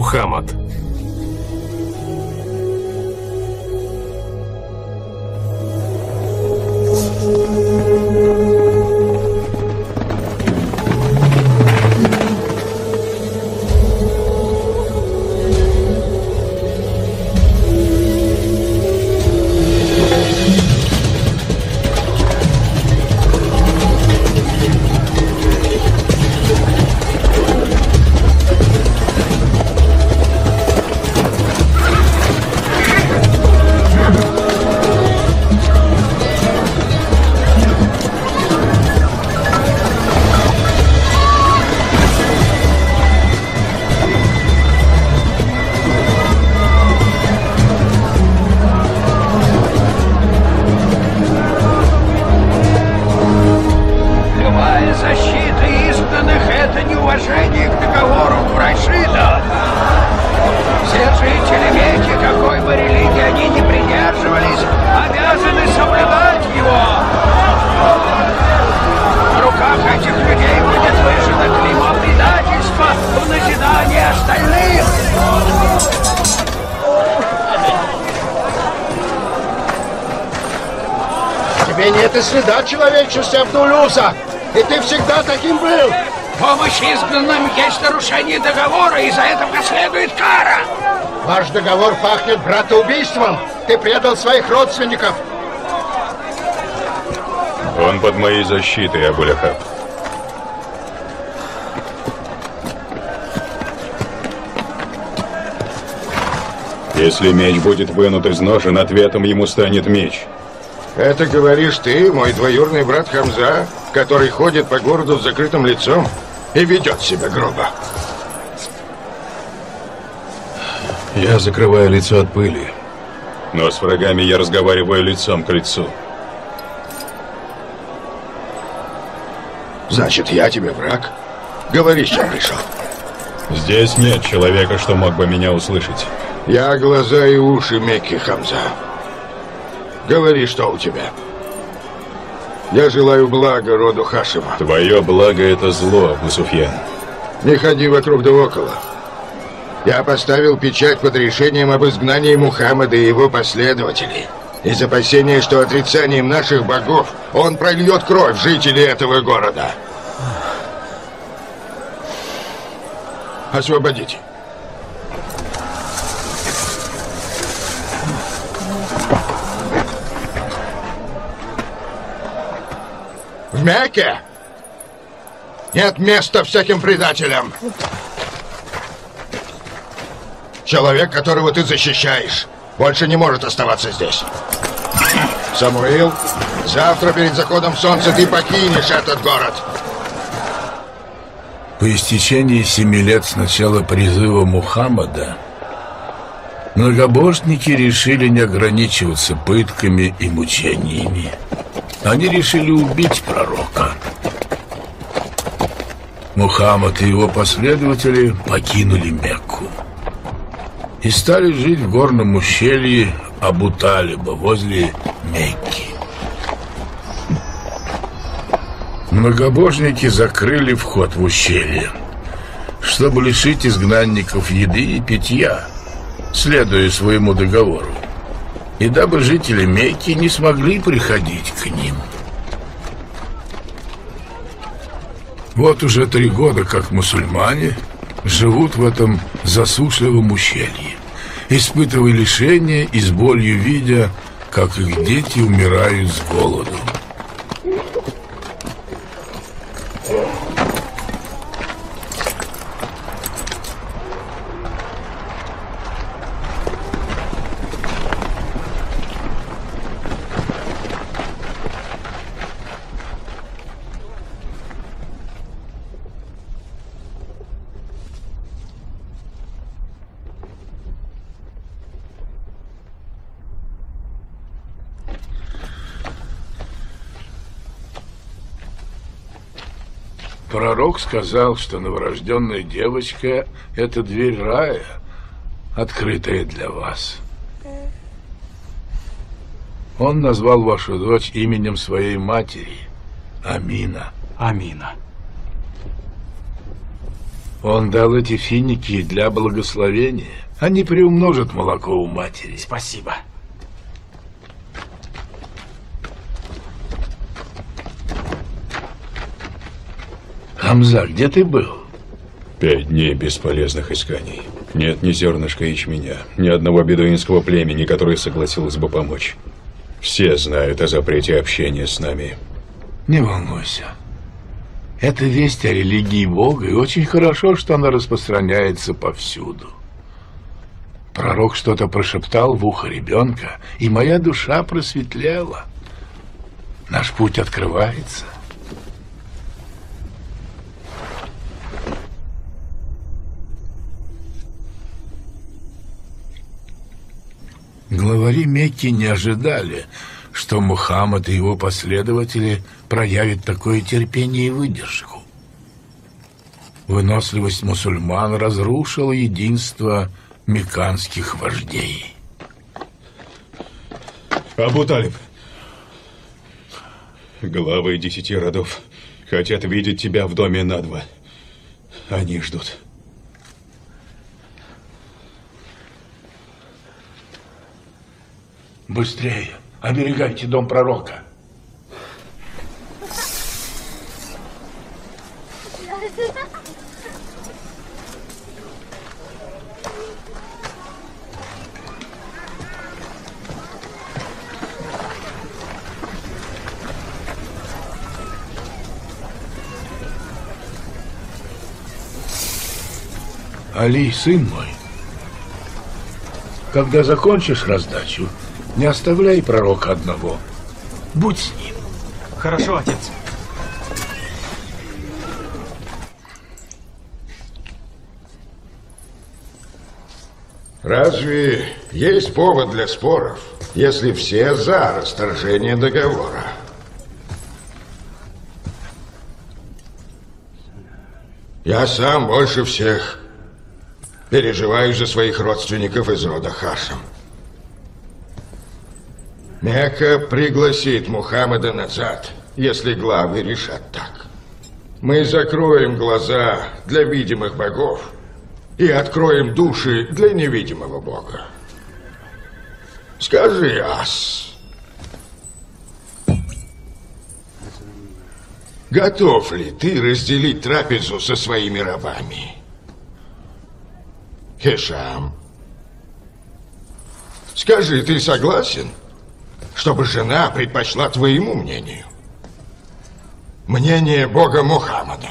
Мухаммад. Нет и следа человечности, Абдулюса. И ты всегда таким был. Помощь изгнанным есть нарушение договора, и за это последует кара. Ваш договор пахнет братоубийством. Ты предал своих родственников. Он под моей защитой, Абу-Лахаб. Если меч будет вынут из ножен, ответом ему станет меч. Это говоришь ты, мой двоюродный брат Хамза, который ходит по городу с закрытым лицом и ведет себя грубо. Я закрываю лицо от пыли, но с врагами я разговариваю лицом к лицу. Значит, я тебе враг? Говори, с чем пришел. Здесь нет человека, что мог бы меня услышать. Я глаза и уши Мекки, Хамза. Говори, что у тебя. Я желаю блага роду Хашима. Твое благо — это зло, Абу Суфьян. Не ходи вокруг да около. Я поставил печать под решением об изгнании Мухаммада и его последователей. Из опасения, что отрицанием наших богов он прольет кровь жителей этого города. Освободите. В Мекке нет места всяким предателям. Человек, которого ты защищаешь, больше не может оставаться здесь. Самуил, завтра перед заходом солнца ты покинешь этот город. По истечении 7 лет с начала призыва Мухаммада многобожники решили не ограничиваться пытками и мучениями. Они решили убить пророка. Мухаммад и его последователи покинули Мекку и стали жить в горном ущелье Абу-Талиба возле Мекки. Многобожники закрыли вход в ущелье, чтобы лишить изгнанников еды и питья, следуя своему договору, и дабы жители Мекки не смогли приходить к ним. Вот уже 3 года, как мусульмане живут в этом засушливом ущелье, испытывая лишения и с болью видя, как их дети умирают с голоду. Пророк сказал, что новорожденная девочка — это дверь рая, открытая для вас. Он назвал вашу дочь именем своей матери — Амина. Амина. Он дал эти финики для благословения. Они приумножат молоко у матери. Спасибо. Хамза, где ты был? 5 дней бесполезных исканий. Нет ни зернышка ячменя, ни одного бедуинского племени, которое согласилось бы помочь. Все знают о запрете общения с нами. Не волнуйся. Это весть о религии Бога, и очень хорошо, что она распространяется повсюду. Пророк что-то прошептал в ухо ребенка, и моя душа просветлела. Наш путь открывается. Главари Мекки не ожидали, что Мухаммад и его последователи проявят такое терпение и выдержку. Выносливость мусульман разрушила единство мекканских вождей. Абу Талиб, главы 10 родов хотят видеть тебя в доме на 2. Они ждут. Быстрее! Оберегайте дом пророка! Али, сын мой, когда закончишь раздачу, не оставляй пророка одного. Будь с ним. Хорошо, отец. Разве есть повод для споров, если все за расторжение договора? Я сам больше всех переживаю за своих родственников из рода Хашим. Мекка пригласит Мухаммада назад, если главы решат так. Мы закроем глаза для видимых богов и откроем души для невидимого бога. Скажи, Ас, готов ли ты разделить трапезу со своими рабами? Хишам, скажи, ты согласен, чтобы жена предпочла твоему мнению? Мнение бога Мухаммада.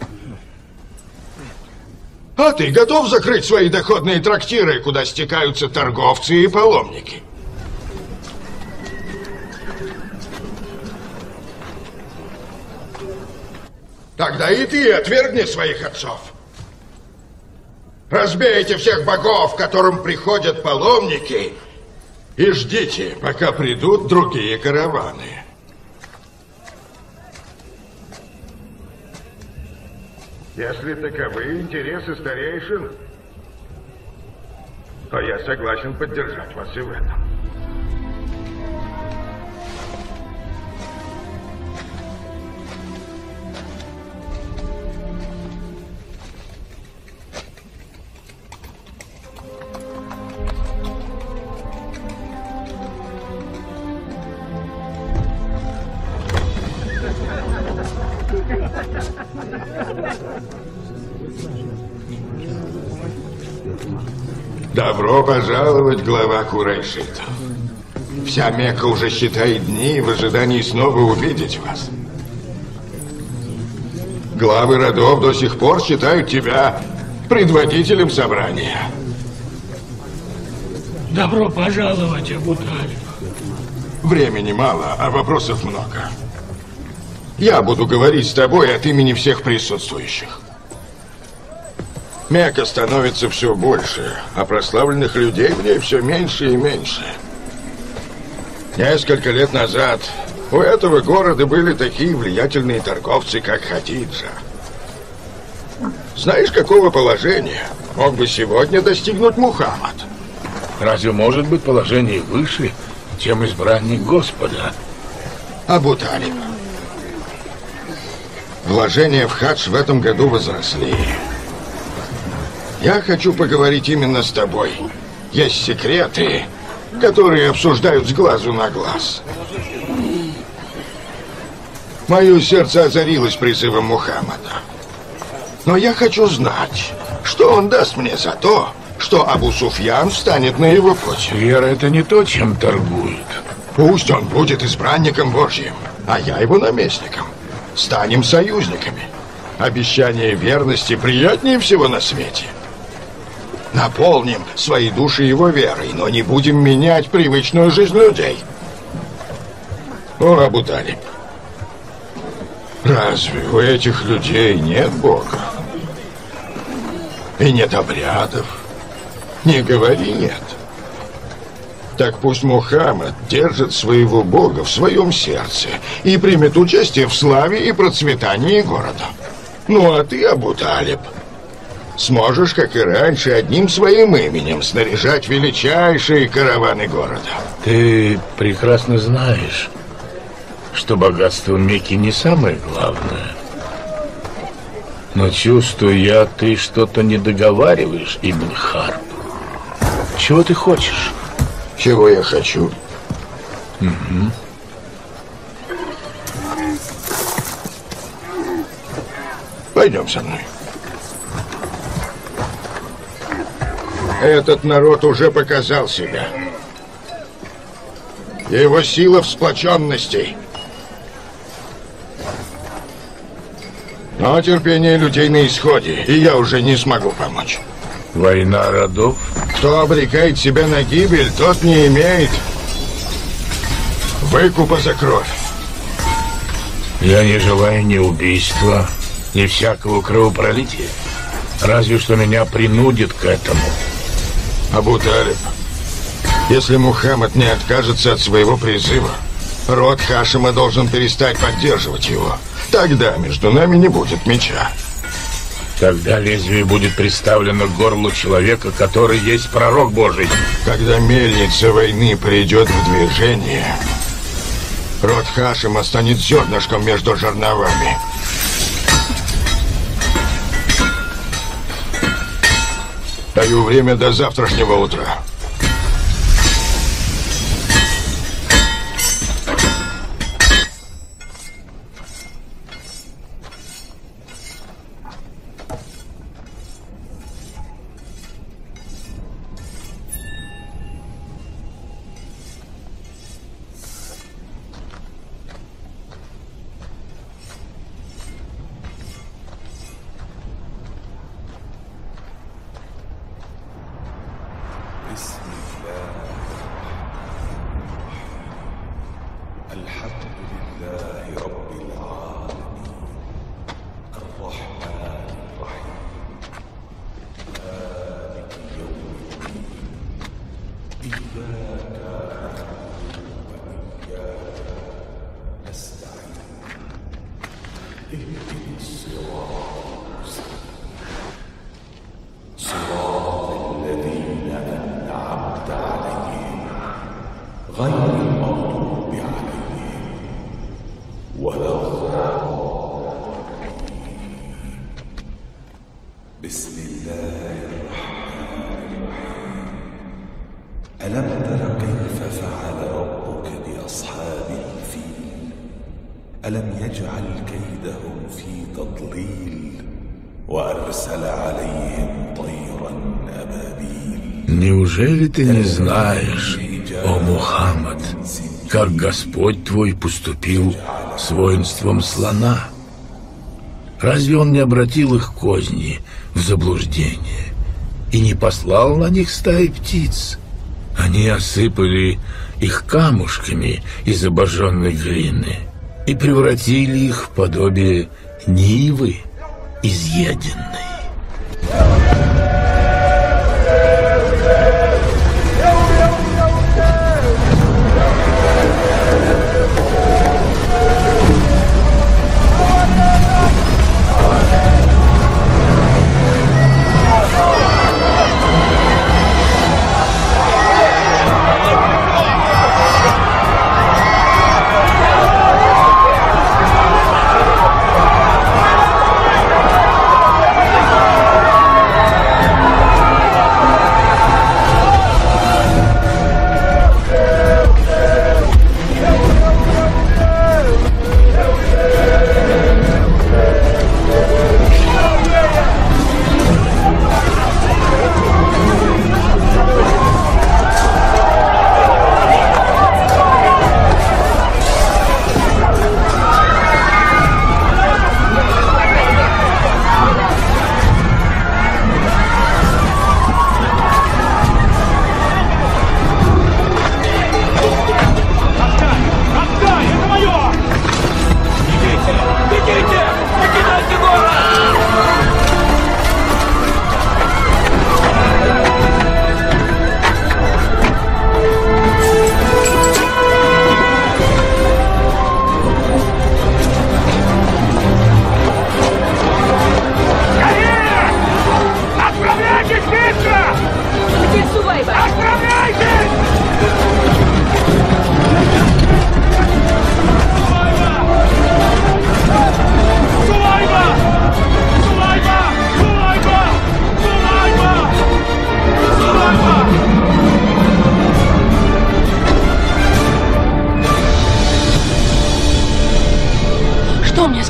А ты готов закрыть свои доходные трактиры, куда стекаются торговцы и паломники? Тогда и ты отвергни своих отцов. Разбейте всех богов, к которым приходят паломники, и ждите, пока придут другие караваны. Если таковы интересы старейшин, то я согласен поддержать вас и в этом. Добро пожаловать, глава Курайшитов. Вся Мекка уже считает дни в ожидании снова увидеть вас. Главы родов до сих пор считают тебя предводителем собрания. Добро пожаловать, Абу Талиб. Времени мало, а вопросов много. Я буду говорить с тобой от имени всех присутствующих. Мекка становится все больше, а прославленных людей в ней все меньше и меньше. Несколько лет назад у этого города были такие влиятельные торговцы, как Хадиджа. Знаешь, какого положения мог бы сегодня достигнуть Мухаммад? Разве может быть положение выше, чем избранник Господа? Абу Талиб. Вложения в хадж в этом году возросли. Я хочу поговорить именно с тобой. Есть секреты, которые обсуждают с глазу на глаз. Мое сердце озарилось призывом Мухаммада. Но я хочу знать, что он даст мне за то, что Абу Суфьян встанет на его путь. Вера — это не то, чем торгуют. Пусть он будет избранником Божьим, а я его наместником. Станем союзниками. Обещание верности приятнее всего на свете. Наполним свои души его верой, но не будем менять привычную жизнь людей. О, Абу Талиб, разве у этих людей нет Бога? И нет обрядов? Не говори «нет». Так пусть Мухаммад держит своего Бога в своем сердце и примет участие в славе и процветании города. Ну а ты, Абу Талиб, сможешь, как и раньше, одним своим именем снаряжать величайшие караваны города. Ты прекрасно знаешь, что богатство Мекки не самое главное. Но чувствую я, ты что-то не договариваешь, Ибн Харб. Чего ты хочешь? Чего я хочу? Угу. Пойдем со мной. Этот народ уже показал себя. Его сила в сплоченности. Но терпение людей на исходе, и я уже не смогу помочь. Война родов? Кто обрекает себя на гибель, тот не имеет выкупа за кровь. Я не желаю ни убийства, ни всякого кровопролития. Разве что меня принудит к этому. Абу Талиб, если Мухаммад не откажется от своего призыва, род Хашима должен перестать поддерживать его. Тогда между нами не будет меча. Тогда лезвие будет приставлено к горлу человека, который есть пророк Божий. Когда мельница войны придет в движение, род Хашима станет зернышком между жерновами. Даю время до завтрашнего утра. ألم تر كيف فعل ربك بأصحاب الفيل ألم يجعل كيدهم في تضليل وأرسل عليهم طيرا أبابيل. Неужели ты не знаешь, о Мухаммад, как Господь твой поступил с воинством слона? Разве он не обратил их козни в заблуждение и не послал на них стаи птиц? Они осыпали их камушками из обожженной глины и превратили их в подобие нивы изъеденной.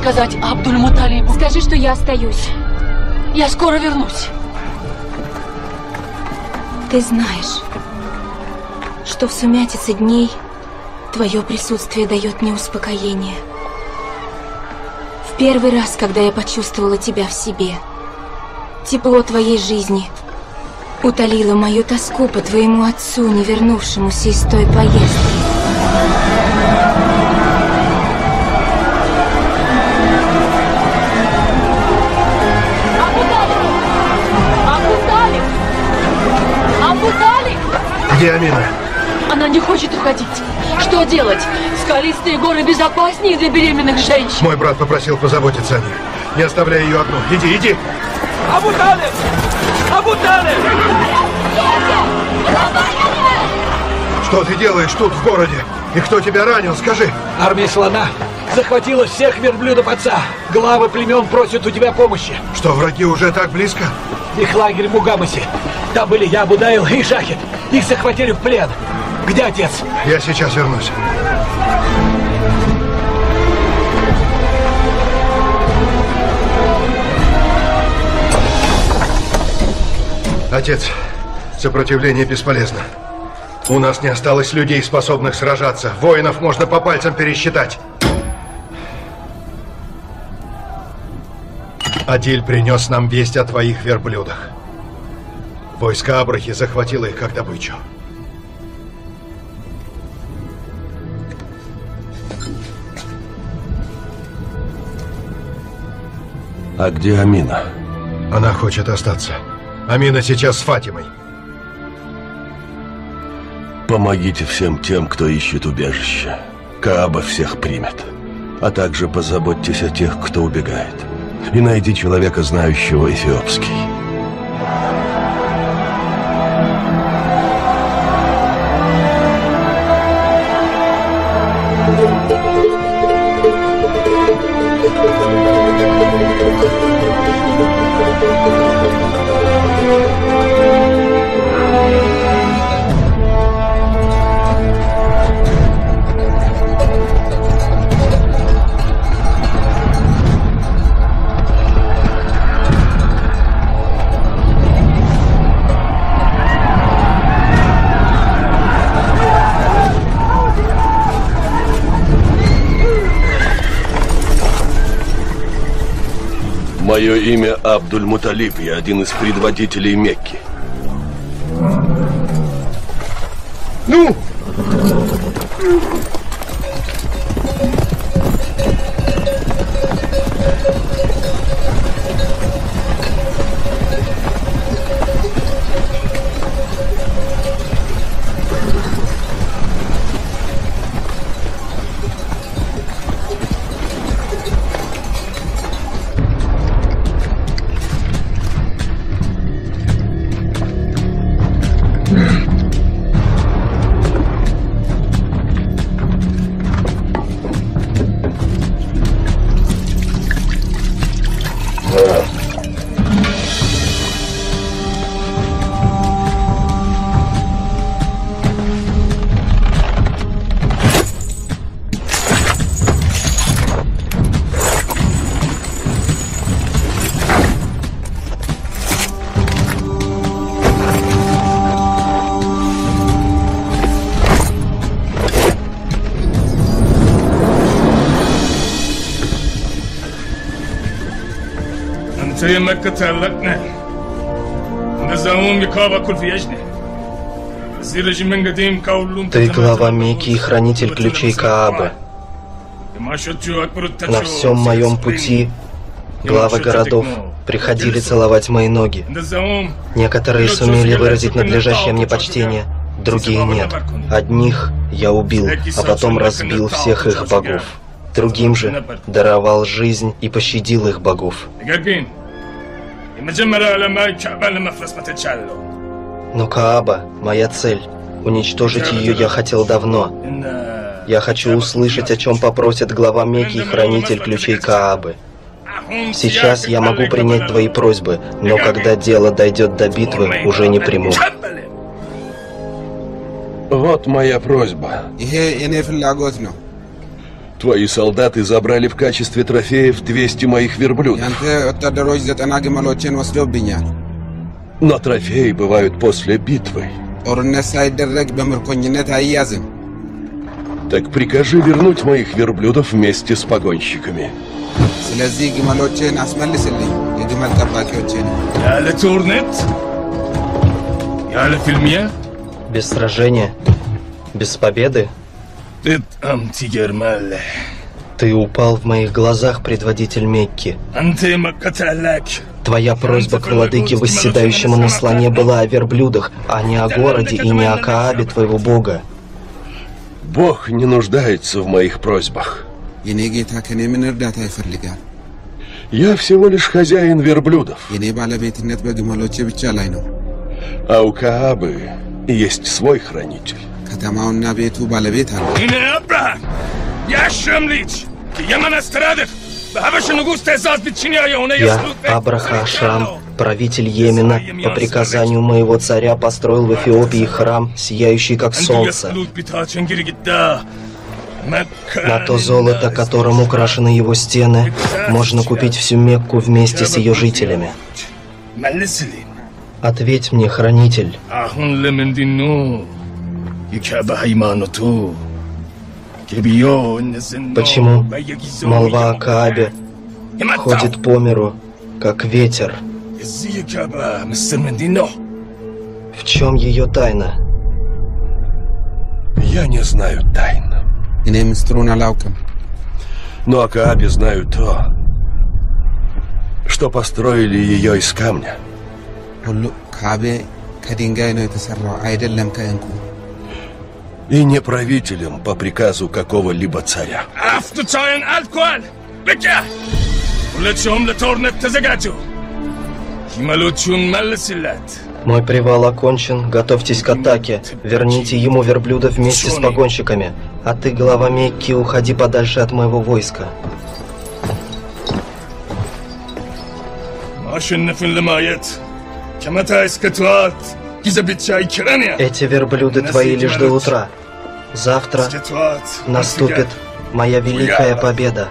сказать Абдуль-Муталибу? Скажи, что я остаюсь. Я скоро вернусь. Ты знаешь, что в сумятице дней твое присутствие дает мне успокоение. В первый раз, когда я почувствовала тебя в себе, тепло твоей жизни утолило мою тоску по твоему отцу, не вернувшемуся из той поездки. Где Амина? Она не хочет уходить. Что делать? Скалистые горы безопаснее для беременных женщин. Мой брат попросил позаботиться о ней. Не оставляй ее одну. Иди, иди. Абу-Талиб! Абу-Талиб! Что ты делаешь тут, в городе? И кто тебя ранил, скажи? Армия слона захватила всех верблюдов отца. Главы племен просят у тебя помощи. Что, враги уже так близко? Их лагерь в Мугамасе. Там были я, Будайл и Шахид. Их захватили в плен. Где отец? Я сейчас вернусь. Отец, сопротивление бесполезно. У нас не осталось людей, способных сражаться. Воинов можно по пальцам пересчитать. Адиль принес нам весть о твоих верблюдах. Войско Абрахи захватило их как добычу. А где Амина? Она хочет остаться. Амина сейчас с Фатимой. Помогите всем тем, кто ищет убежище. Кааба всех примет. А также позаботьтесь о тех, кто убегает. И найди человека, знающего эфиопский. Мое имя Абдуль-Муталиб, я один из предводителей Мекки. Ну! Ты глава Мекки и хранитель ключей Каабы. На всем моем пути главы городов приходили целовать мои ноги. Некоторые сумели выразить надлежащее мне почтение, другие нет. Одних я убил, а потом разбил всех их богов. Другим же даровал жизнь и пощадил их богов. Но Кааба — моя цель. Уничтожить ее я хотел давно. Я хочу услышать, о чем попросит глава Мекки и хранитель ключей Каабы. Сейчас я могу принять твои просьбы, но когда дело дойдет до битвы, уже не приму. Вот моя просьба. Твои солдаты забрали в качестве трофеев 200 моих верблюдов. Но трофеи бывают после битвы. Так прикажи вернуть моих верблюдов вместе с погонщиками. Без сражения? Без победы? Ты упал в моих глазах, предводитель Мекки. Твоя просьба к владыке, восседающему на слоне, была о верблюдах, а не о городе и не о Каабе, твоего бога. Бог не нуждается в моих просьбах. Я всего лишь хозяин верблюдов. А у Каабы есть свой хранитель. Я, Абраха-Ашрам, правитель Йемена, по приказанию моего царя построил в Эфиопии храм, сияющий как солнце. На то золото, которым украшены его стены, можно купить всю Мекку вместе с ее жителями. Ответь мне, хранитель. Почему молва о Каабе ходит по миру, как ветер? В чем ее тайна? Я не знаю тайн. Но о Каабе знаю то, что построили ее из камня. И не правителем по приказу какого-либо царя. Мой привал окончен, готовьтесь к атаке. Верните ему верблюда вместе с погонщиками. А ты, глава Мекки, уходи подальше от моего войска. Эти верблюды твои лишь до утра. Завтра наступит моя великая победа.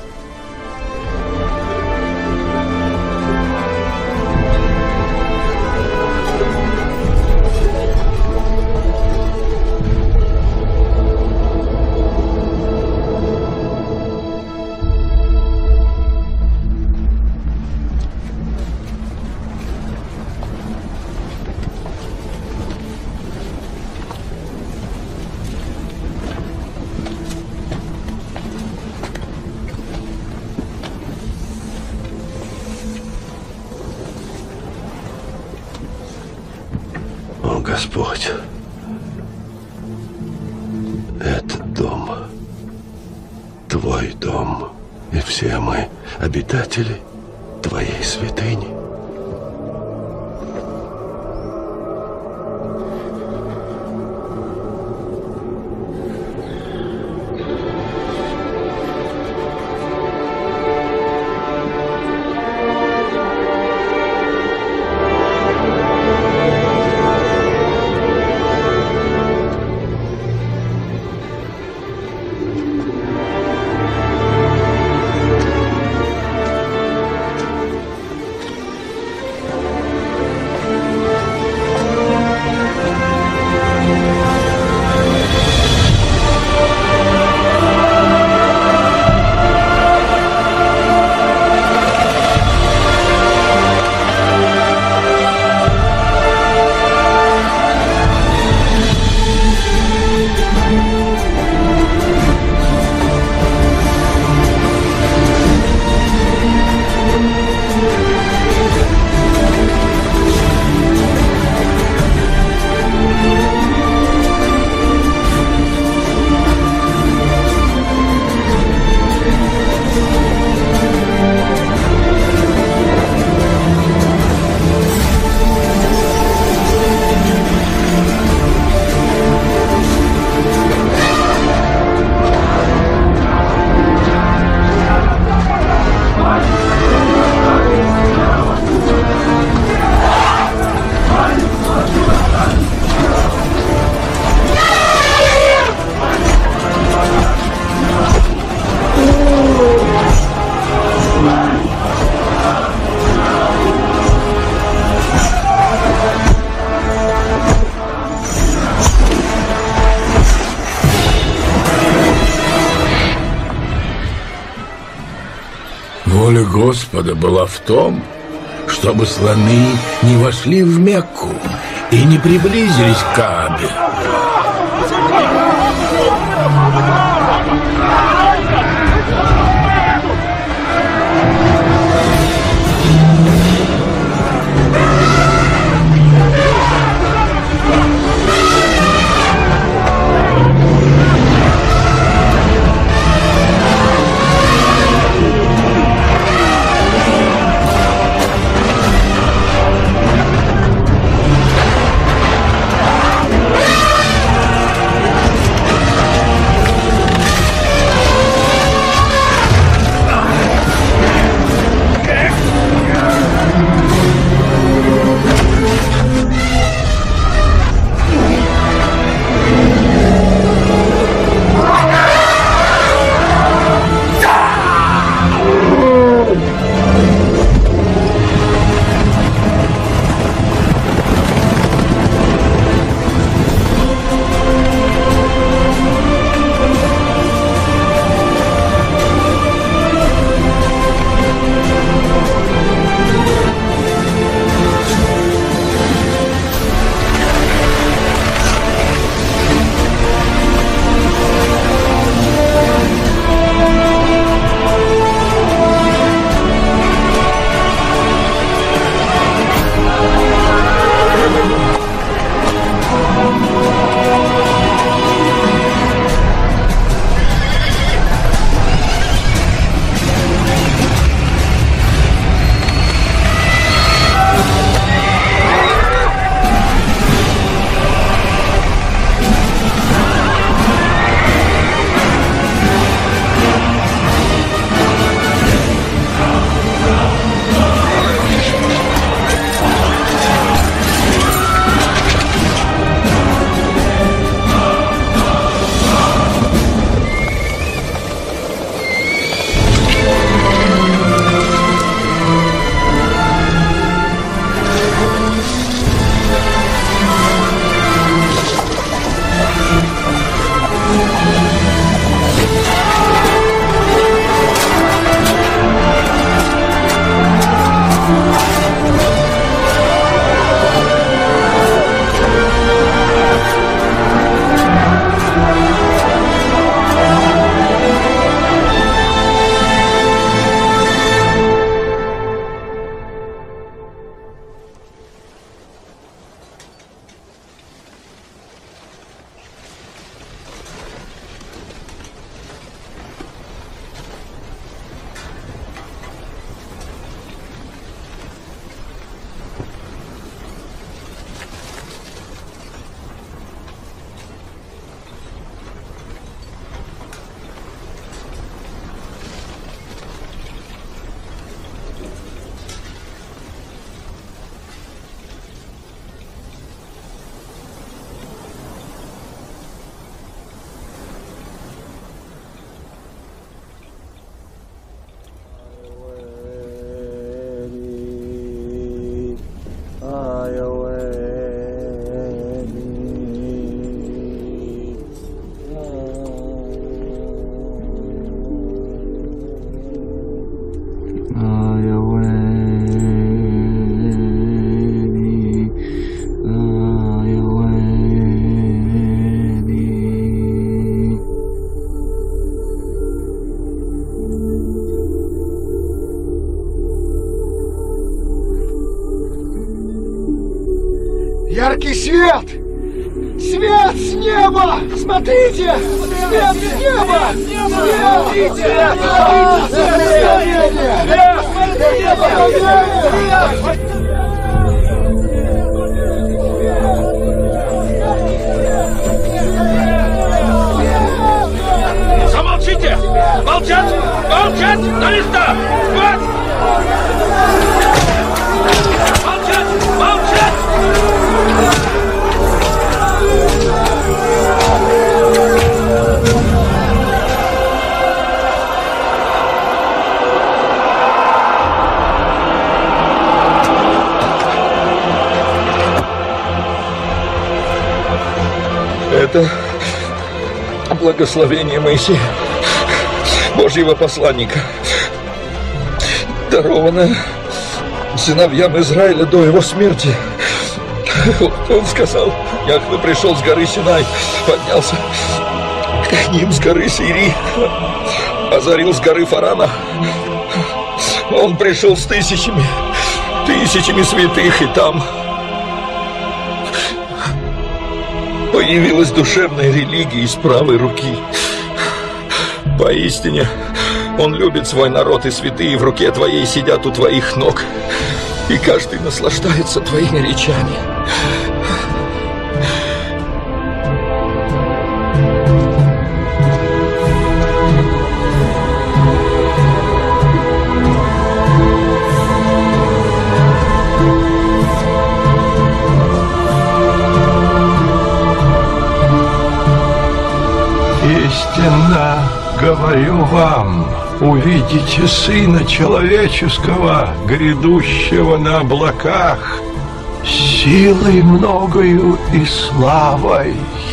Господь, этот дом, Твой дом, и все мы обитатели Твоей святыни. Воля Господа была в том, чтобы слоны не вошли в Мекку и не приблизились к Каабе. Яркий свет! Свет с неба! Смотрите! Свет с неба! Смотрите! Замолчите! Молчать! Молчать! На места! Спать! Молчать! Молчать! Это благословение Моисея, Божьего посланника. дарованное сыновьям Израиля до его смерти. Он сказал, Яхве пришел с горы Синай, поднялся к ним с горы Сири, озарил с горы Фарана. Он пришел с тысячами святых, и там появилась душевная религия из правой руки. Поистине, Он любит свой народ, и святые в руке Твоей сидят у Твоих ног, и каждый наслаждается Твоими речами. Истинно говорю вам, увидите Сына Человеческого, грядущего на облаках, силой многою и славой.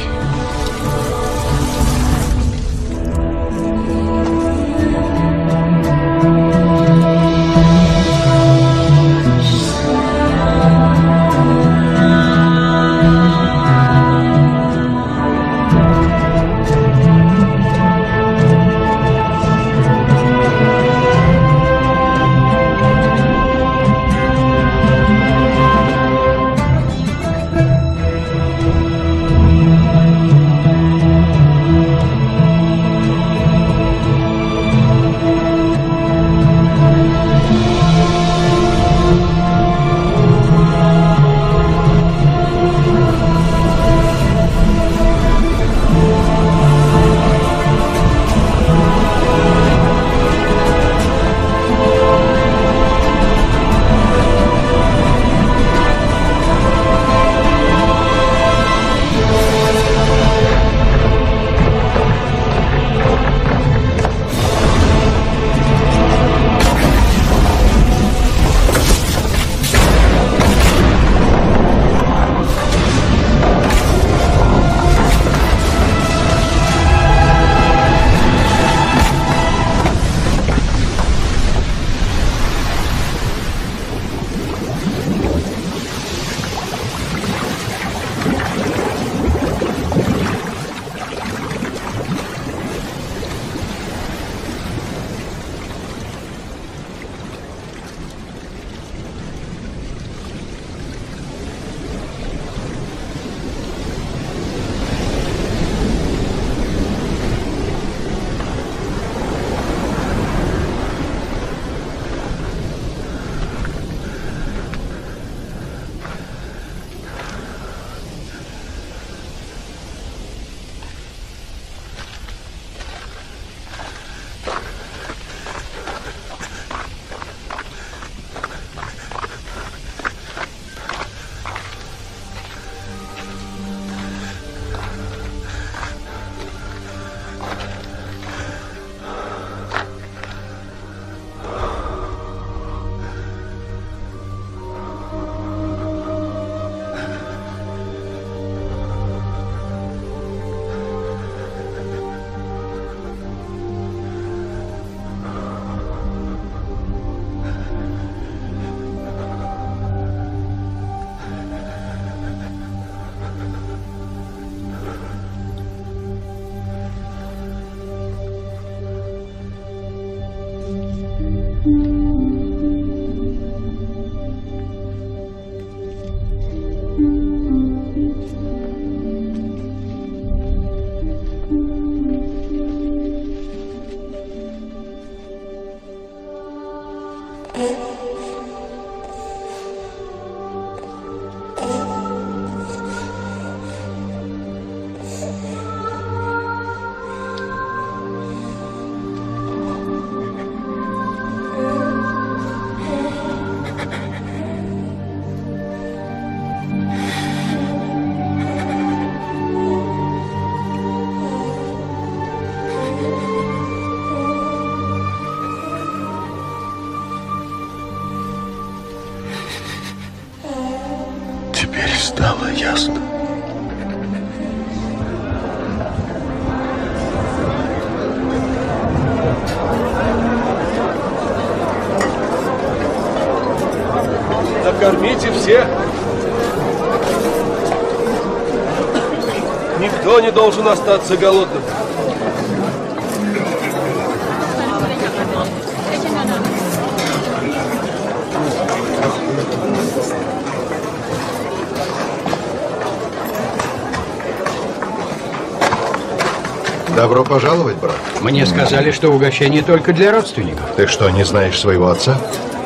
Стало ясно. Накормите всех. Никто не должен остаться голодным. Добро пожаловать, брат. Мне сказали, что угощение только для родственников. Ты что, не знаешь своего отца?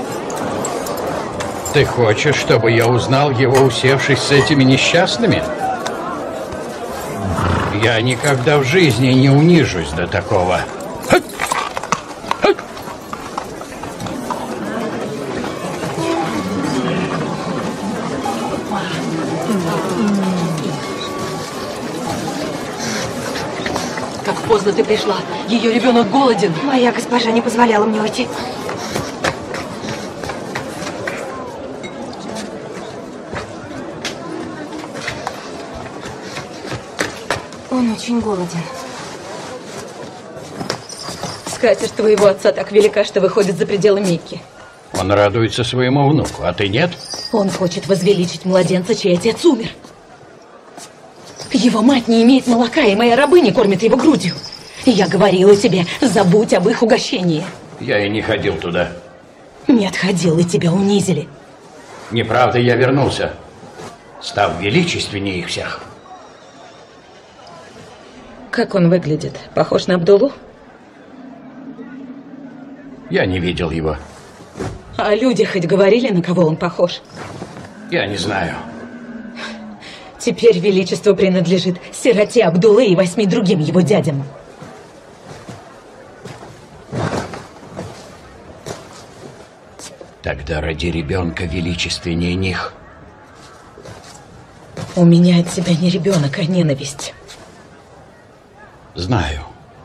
Ты хочешь, чтобы я узнал его, усевшись с этими несчастными? Я никогда в жизни не унижусь до такого. Как поздно ты пришла. Ее ребенок голоден. Моя госпожа не позволяла мне уйти. Он очень голоден. Скатерть твоего отца так велика, что выходит за пределы Мекки. Он радуется своему внуку, а ты нет? Он хочет возвеличить младенца, чей отец умер. Его мать не имеет молока, и моя рабыня кормит его грудью. Я говорила тебе, забудь об их угощении. Я и не ходил туда. Нет, ходил, и тебя унизили. Неправда, я вернулся, став величественнее их всех. Как он выглядит? Похож на Абдуллу? Я не видел его. А люди хоть говорили, на кого он похож? Я не знаю. Теперь величество принадлежит сироте Абдуллы и 8 другим его дядям. Тогда ради ребенка величественнее них. У меня от тебя не ребенок, а ненависть. Знаю.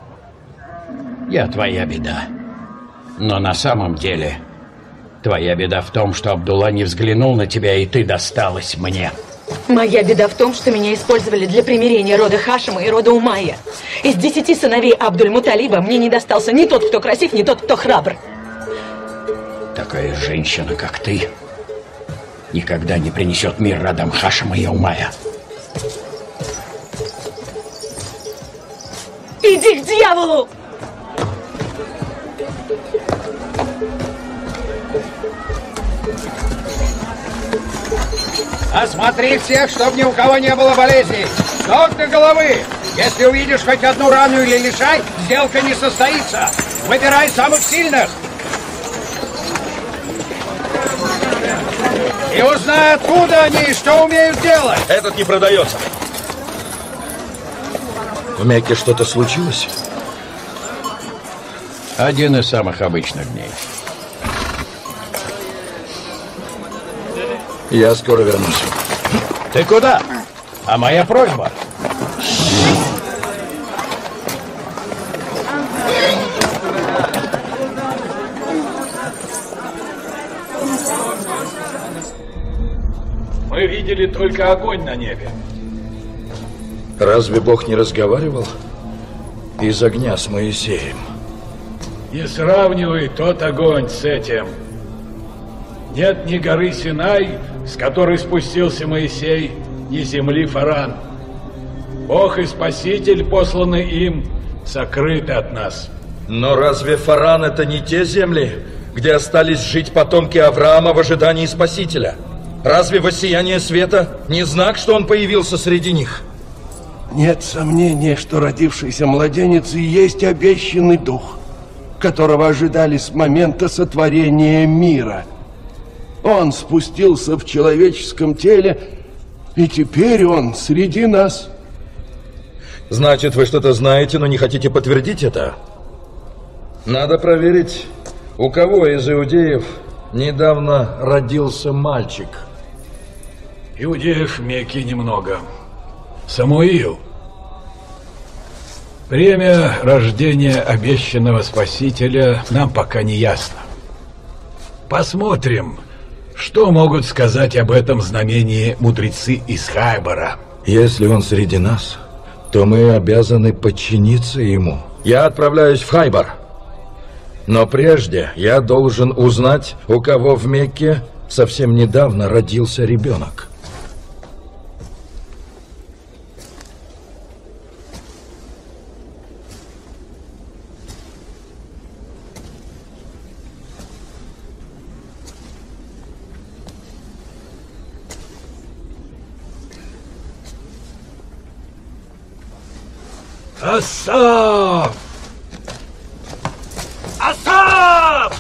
Я твоя беда. Но на самом деле твоя беда в том, что Абдулла не взглянул на тебя, и ты досталась мне. Моя беда в том, что меня использовали для примирения рода Хашима и рода Умайя. Из 10 сыновей Абдуль-Муталиба мне не достался ни тот, кто красив, ни тот, кто храбр. Такая женщина, как ты, никогда не принесет мир родам Хашима и Умайя. Иди к дьяволу! Осмотри всех, чтобы ни у кого не было болезней. С ног до головы. Если увидишь хоть одну рану или лишай, сделка не состоится. Выбирай самых сильных. И узнай, откуда они и что умеют делать. Этот не продается. В Мекке что-то случилось? Один из самых обычных дней. Я скоро вернусь. Ты куда? А моя просьба? Мы видели только огонь на небе. Разве Бог не разговаривал из огня с Моисеем? Не сравнивай тот огонь с этим. Нет ни горы Синай, с которой спустился Моисей, ни земли Фаран. Бог и Спаситель, посланный им, сокрыты от нас. Но разве Фаран — это не те земли, где остались жить потомки Авраама в ожидании Спасителя? Разве воссияние света не знак, что он появился среди них? Нет сомнения, что родившийся младенец и есть обещанный дух, которого ожидали с момента сотворения мира. Он спустился в человеческом теле, и теперь он среди нас. Значит, вы что-то знаете, но не хотите подтвердить это? Надо проверить, у кого из иудеев недавно родился мальчик. Иудеев в Мекке немного. Самуил. Время рождения обещанного Спасителя нам пока не ясно. Посмотрим, что могут сказать об этом знамении мудрецы из Хайбара. Если он среди нас, то мы обязаны подчиниться ему. Я отправляюсь в Хайбар. Но прежде я должен узнать, у кого в Мекке совсем недавно родился ребенок. Асав! Асав!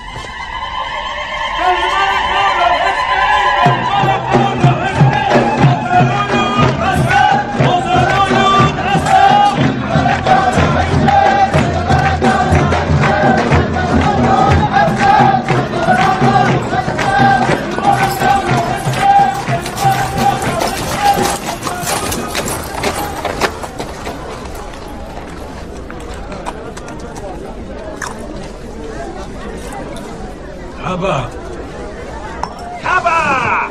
Хаба! Хаба!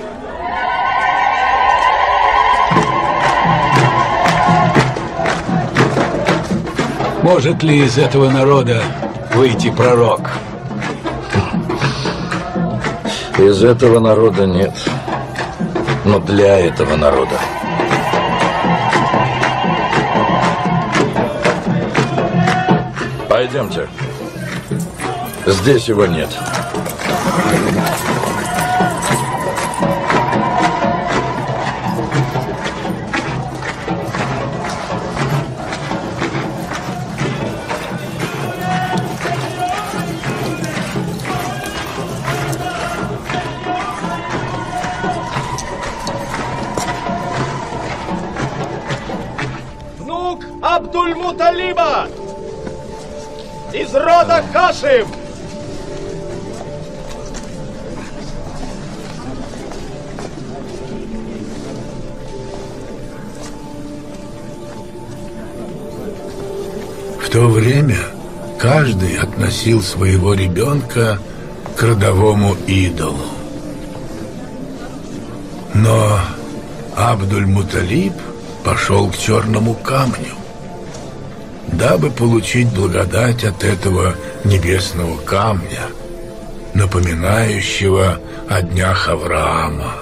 Может ли из этого народа выйти пророк? Из этого народа нет, но для этого народа. Пойдемте. Здесь его нет. Внук Абдуль-Муталиба из рода Хашим. В то время каждый относил своего ребенка к родовому идолу. Но Абдуль-Муталиб пошел к черному камню, дабы получить благодать от этого небесного камня, напоминающего о днях Авраама.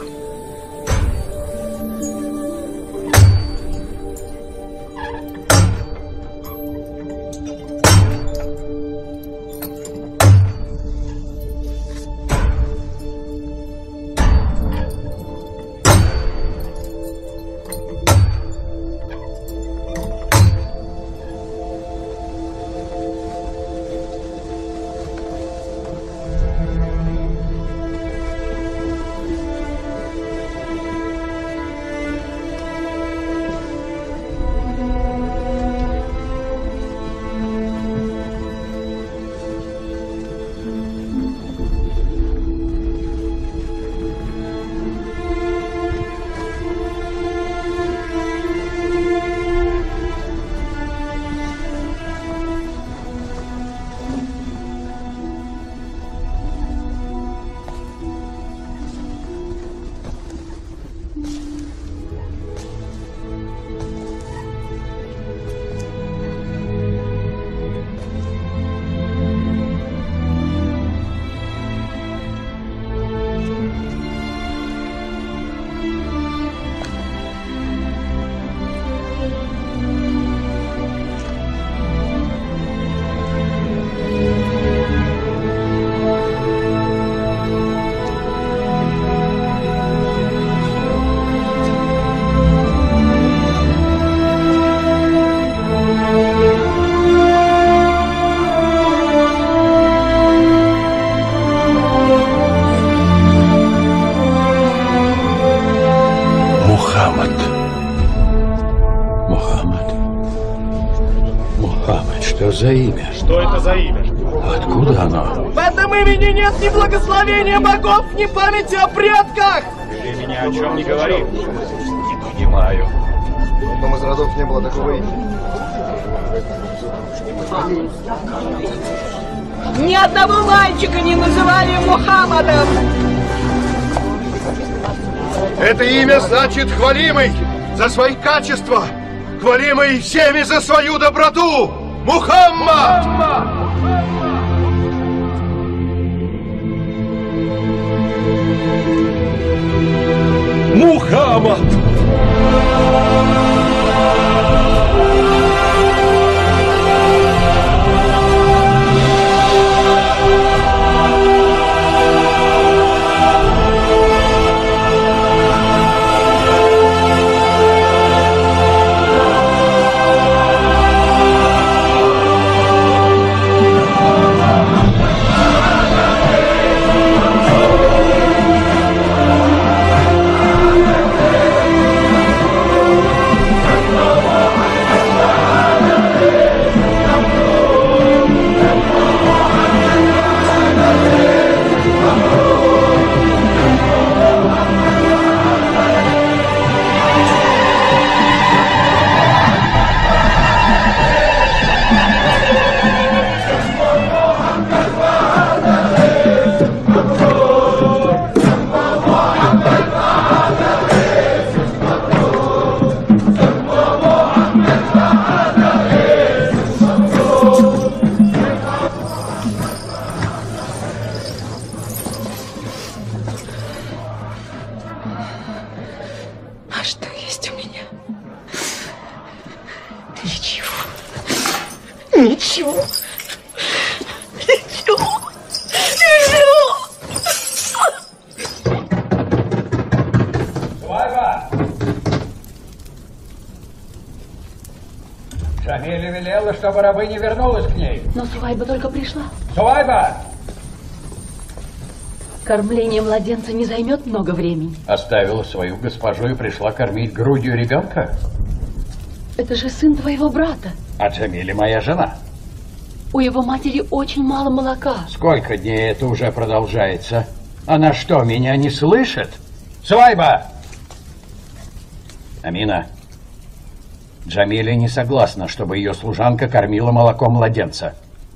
За имя? Что это за имя? Откуда оно? В этом имени нет ни благословения богов, ни памяти о предках! Ты меня о чем не говори. Не понимаю. В одном из родов не было такого имени. Ни одного мальчика не называли Мухаммадом. Это имя значит «хвалимый» за свои качества, хвалимый всеми за свою доброту. Мухаммад! Мухаммад! Джамиля велела, чтобы рабыня вернулась к ней. Но Суайба только пришла. Суайба! Кормление младенца не займет много времени. Оставила свою госпожу и пришла кормить грудью ребенка? Это же сын твоего брата. А Джамиля моя жена. У его матери очень мало молока. Сколько дней это уже продолжается? Она что, меня не слышит? Суайба! Амина, Джамиля не согласна, чтобы ее служанка кормила молоком младенца.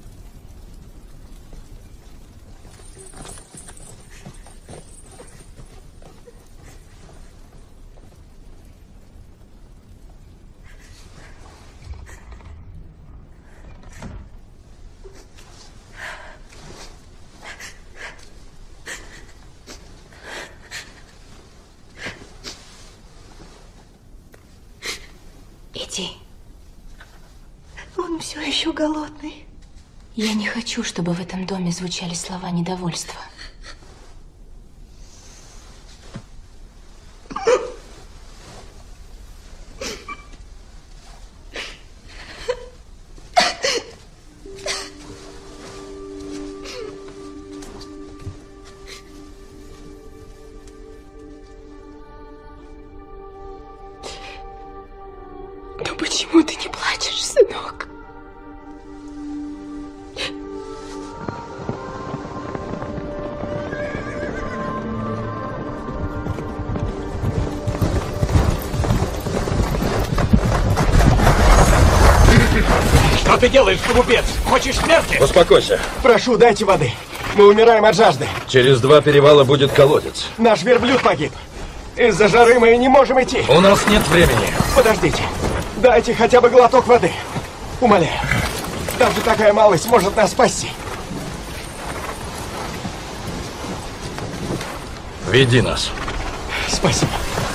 Иди. Он все еще голодный. Я не хочу, чтобы в этом доме звучали слова недовольства. Но почему ты не плачешь, сынок? Что ты делаешь, глупец? Хочешь смерти? Успокойся. Прошу, дайте воды. Мы умираем от жажды. Через 2 перевала будет колодец. Наш верблюд погиб. Из-за жары мы не можем идти. У нас нет времени. Подождите. Дайте хотя бы глоток воды. Умоляю. Даже такая малость может нас спасти. Веди нас. Спасибо.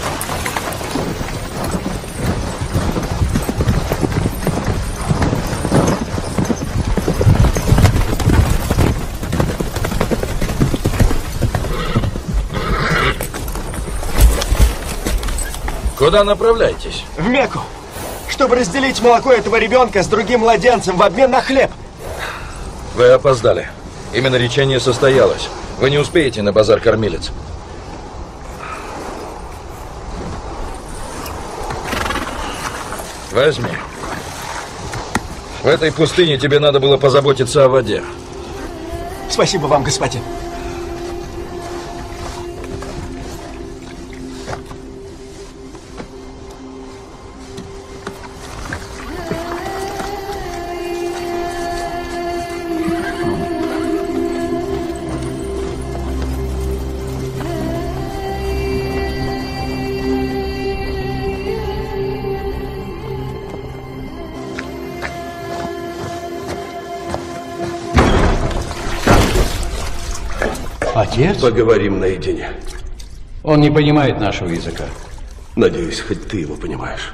Куда направляетесь? В Мекку. Чтобы разделить молоко этого ребенка с другим младенцем в обмен на хлеб. Вы опоздали. Именно речение состоялось. Вы не успеете на базар кормилец. Возьми. В этой пустыне тебе надо было позаботиться о воде. Спасибо вам, господин. Отец? Поговорим наедине. Он не понимает нашего языка. Надеюсь, хоть ты его понимаешь.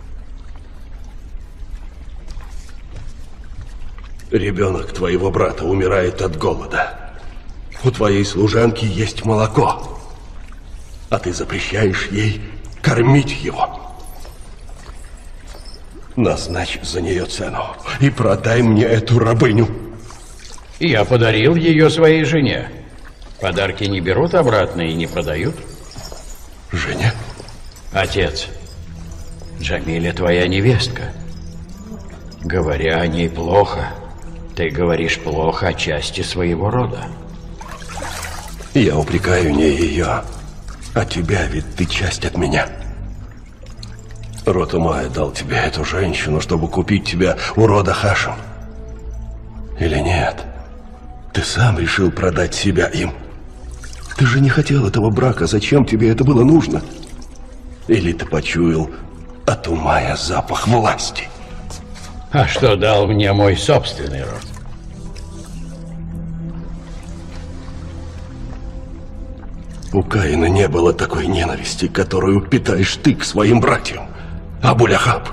Ребенок твоего брата умирает от голода. У твоей служанки есть молоко, а ты запрещаешь ей кормить его. Назначь за нее цену и продай мне эту рабыню. Я подарил ее своей жене. Подарки не берут обратно и не продают. Женя? Отец, Джамиля твоя невестка. Говоря о ней плохо, ты говоришь плохо о части своего рода. Я упрекаю не ее, а тебя, ведь ты часть от меня. Род Умайя дал тебе эту женщину, чтобы купить тебя у рода Хашим. Или нет? Ты сам решил продать себя им. Ты же не хотел этого брака, зачем тебе это было нужно? Или ты почуял от Умайя запах власти? А что дал мне мой собственный род? У Каина не было такой ненависти, которую питаешь ты к своим братьям, Абу-Ляхаб.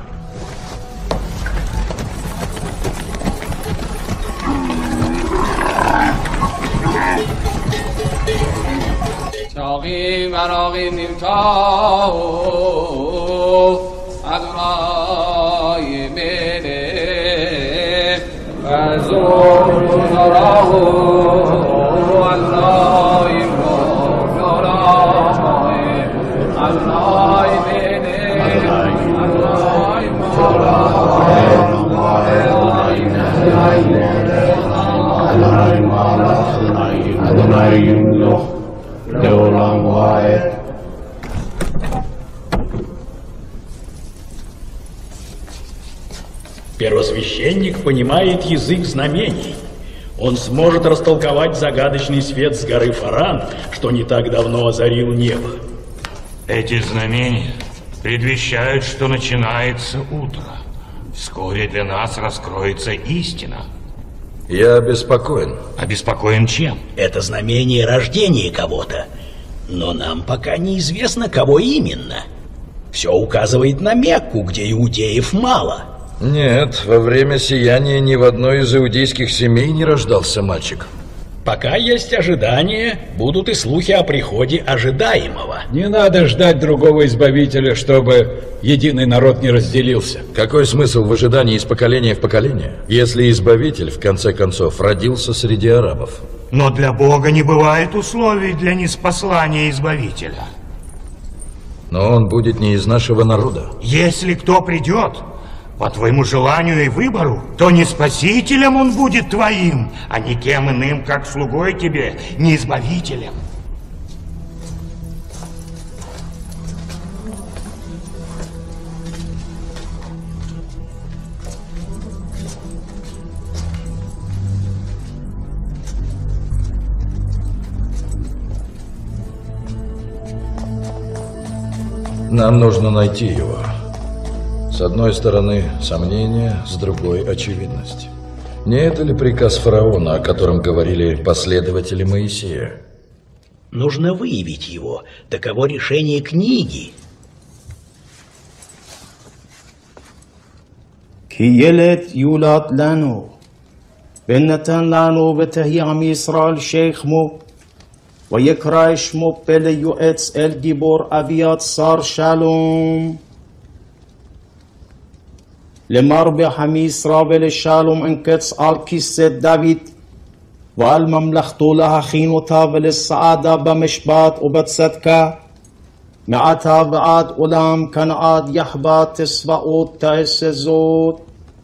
Первосвященник понимает язык знамений. Он сможет растолковать загадочный свет с горы Фаран, что не так давно озарил небо. Эти знамения предвещают, что начинается утро. Вскоре для нас раскроется истина. Я обеспокоен. Обеспокоен чем? Это знамение рождения кого-то. Но нам пока неизвестно, кого именно. Все указывает на Мекку, где иудеев мало. Нет, во время сияния ни в одной из иудейских семей не рождался мальчик. Пока есть ожидание, будут и слухи о приходе ожидаемого. Не надо ждать другого избавителя, чтобы единый народ не разделился. Какой смысл в ожидании из поколения в поколение, если избавитель, в конце концов, родился среди арабов? Но для Бога не бывает условий для ниспослания избавителя. Но он будет не из нашего народа. Если кто придет по твоему желанию и выбору, то не спасителем он будет твоим, а никем иным, как слугой тебе, не избавителем. Нам нужно найти его. С одной стороны сомнение, с другой очевидность. Не это ли приказ фараона, о котором говорили последователи Моисея? Нужно выявить его. Таково решение книги. كيلت يولات لانو بنتن لانو بتهي عم يسرال شيخ مو ويكرا شمو بلي يؤتس الجبور أبيات صار شالوم لمربي حميس رابل الشالوم انكتس آل كيسة دافيد وآل مملختو لها خين وطابل السعادة بمشبات وبتصدكا معتها بعاد أولام كان عاد يحبات تسفقود تأسزود.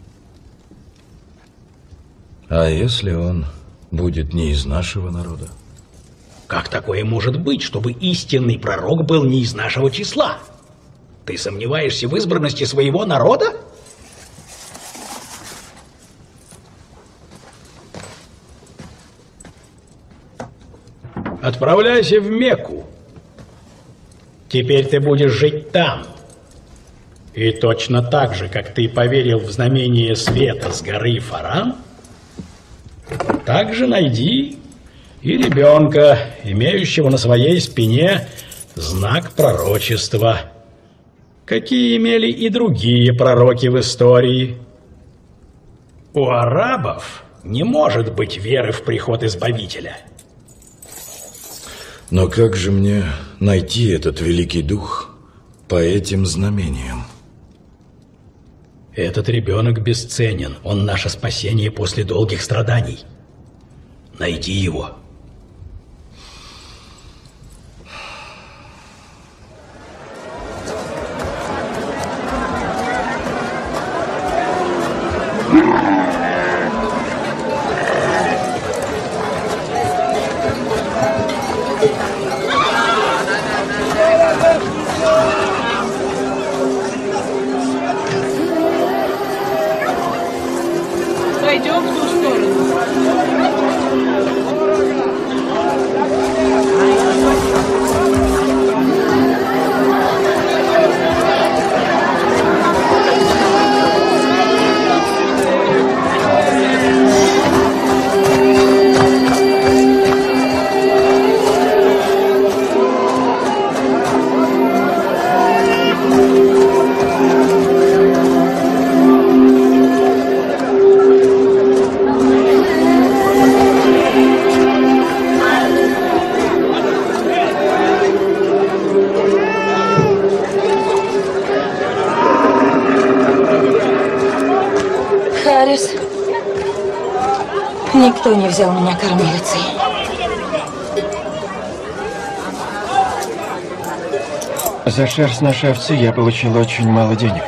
А если он будет не из нашего народа? Как такое может быть, чтобы истинный пророк был не из нашего числа? Ты сомневаешься в избранности своего народа? Отправляйся в Мекку. Теперь ты будешь жить там. И точно так же, как ты поверил в знамение света с горы Фаран, также найди и ребенка, имеющего на своей спине знак пророчества, какие имели и другие пророки в истории. У арабов не может быть веры в приход Избавителя. Но как же мне найти этот великий дух по этим знамениям? Этот ребенок бесценен. Он наше спасение после долгих страданий. Найди его. Пойдем в ту сторону. Харрис, никто не взял меня кормилицей. За шерсть нашей овцы я получил очень мало денег.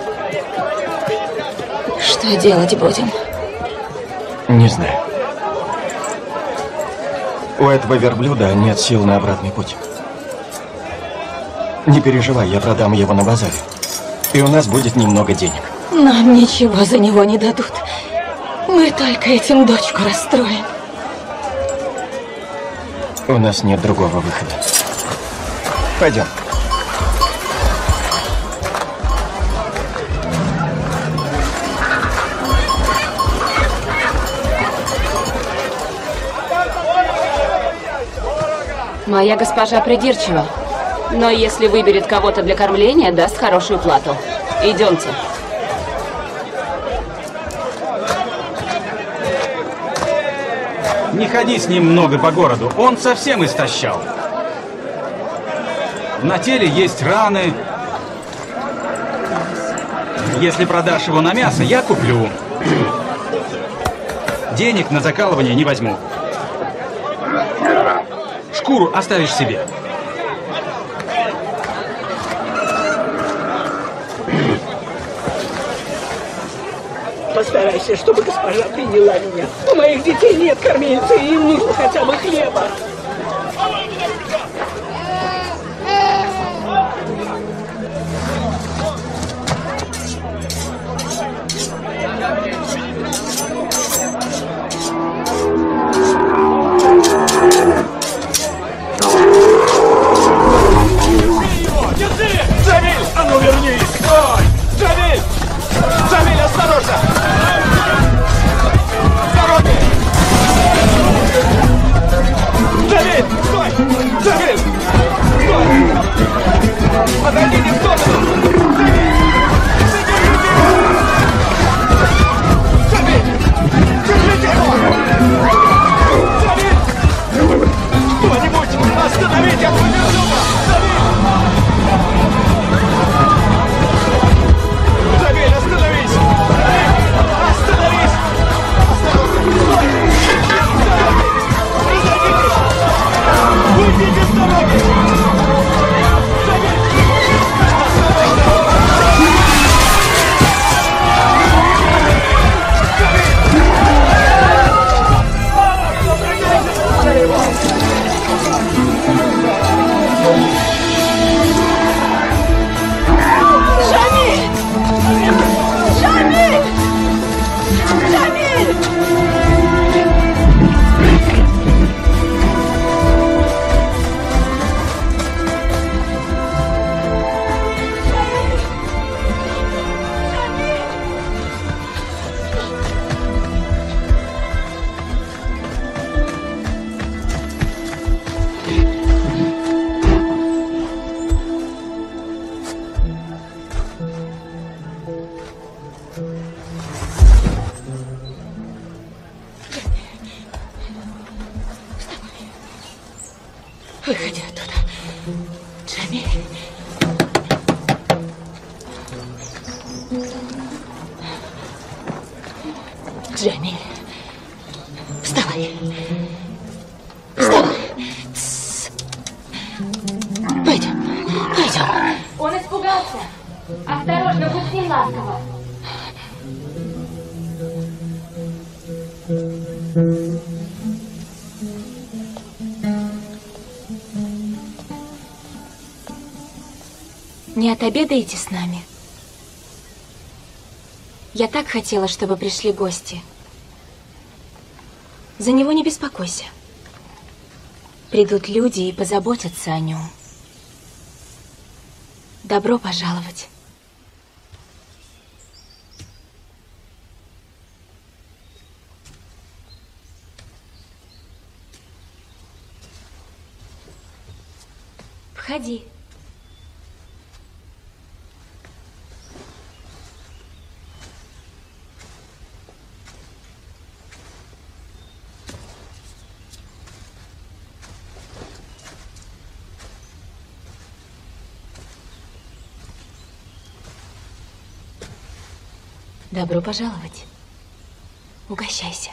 Что делать будем? Не знаю. У этого верблюда нет сил на обратный путь. Не переживай, я продам его на базаре. И у нас будет немного денег. Нам ничего за него не дадут. Мы только этим дочку расстроим. У нас нет другого выхода. Пойдем. Моя госпожа придирчива, но если выберет кого-то для кормления, даст хорошую плату. Идемте. Не ходи с ним много по городу, он совсем истощал. На теле есть раны. Если продашь его на мясо, я куплю. Денег на закалывание не возьму. Шкуру оставишь себе. Постарайся, чтобы госпожа приняла меня. У моих детей нет кормильца, и им нужно хотя бы хлеба. Джамиль! А ну вернись! Стой! Джамиль! Джамиль, осторожно! С дороги! Джамиль! Стой! Джамиль! Стой! Отойдите в сторону! Джамиль! Держите его! Джамиль! Кто-нибудь остановите этого верблюда! Джамиль, остановись! Остановись! Стой! Разойдитесь! Уйдите с дороги! Джамиль! Джамиль! Джамиль! Выходи оттуда. Джамиль. Джамиль. Вставай. Вставай. Пойдем. Пойдем. Он испугался. Осторожно, будь с ним ласково. Не отобедаете с нами? Я так хотела, чтобы пришли гости. За него не беспокойся. Придут люди и позаботятся о нем. Добро пожаловать. Входи. Добро пожаловать. Угощайся.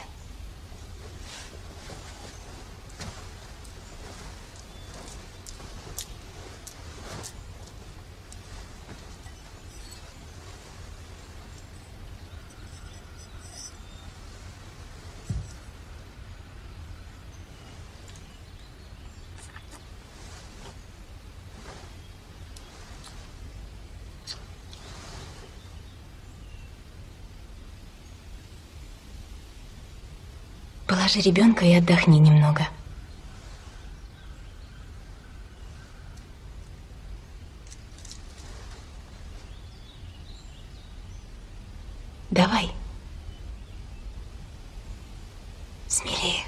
Положи ребенка и отдохни немного. Давай. Смелее.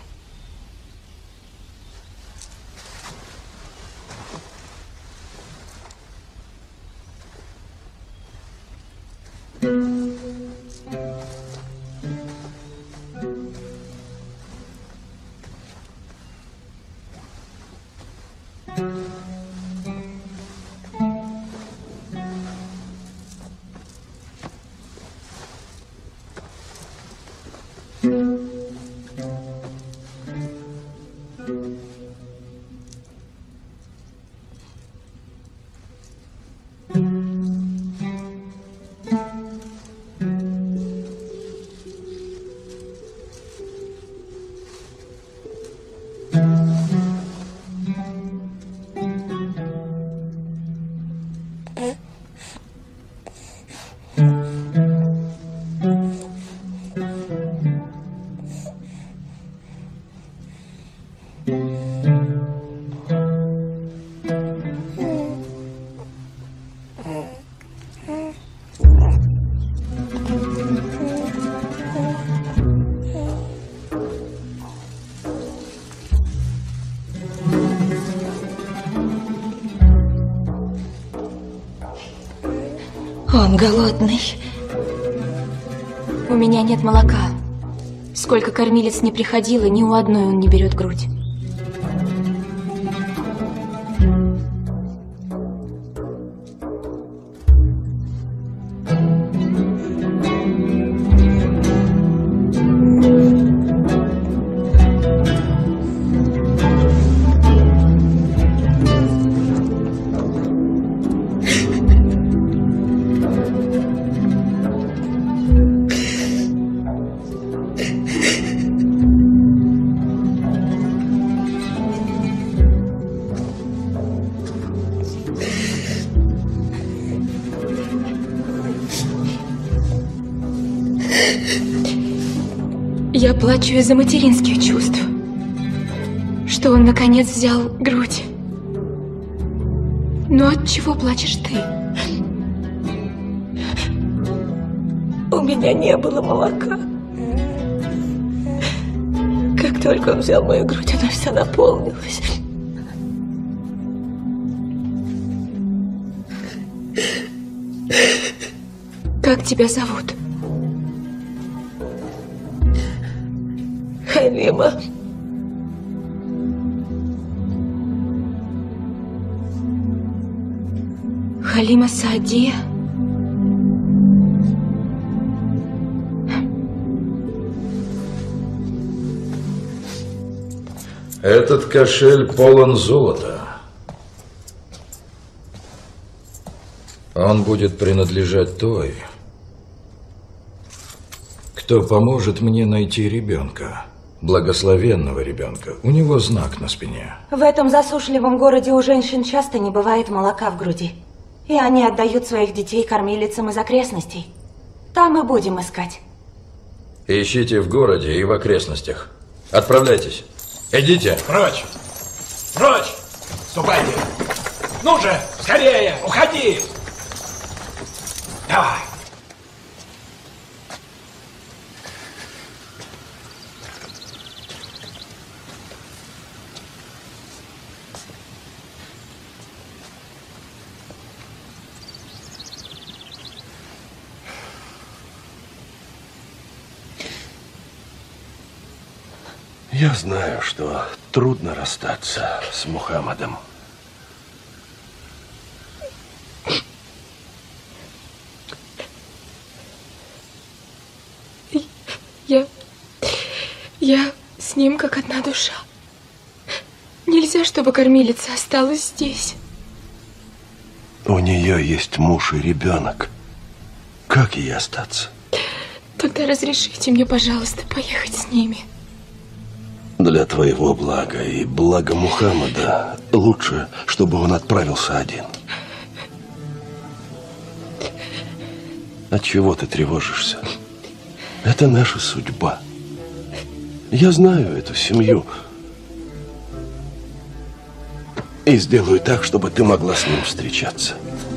Он голодный. У меня нет молока. Сколько кормилец не приходило, ни у одной он не берет грудь. Я плачу из-за материнских чувств, что он наконец взял грудь. Но от чего плачешь ты? У меня не было молока. Как только он взял мою грудь, она вся наполнилась. Как тебя зовут? Халима. Халима Саадия? Этот кошель полон золота. Он будет принадлежать той, кто поможет мне найти ребенка. Благословенного ребенка. У него знак на спине. В этом засушливом городе у женщин часто не бывает молока в груди. И они отдают своих детей кормилицам из окрестностей. Там и будем искать. Ищите в городе и в окрестностях. Отправляйтесь. Идите. Прочь! Прочь! Ступайте! Ну же, скорее, уходи! Давай! Я знаю, что трудно расстаться с Мухаммадом. Я с ним как одна душа. Нельзя, чтобы кормилица осталась здесь. У нее есть муж и ребенок. Как ей остаться? Тогда разрешите мне, пожалуйста, поехать с ними. Для твоего блага и блага Мухаммада лучше, чтобы он отправился один. Отчего ты тревожишься? Это наша судьба. Я знаю эту семью. И сделаю так, чтобы ты могла с ним встречаться.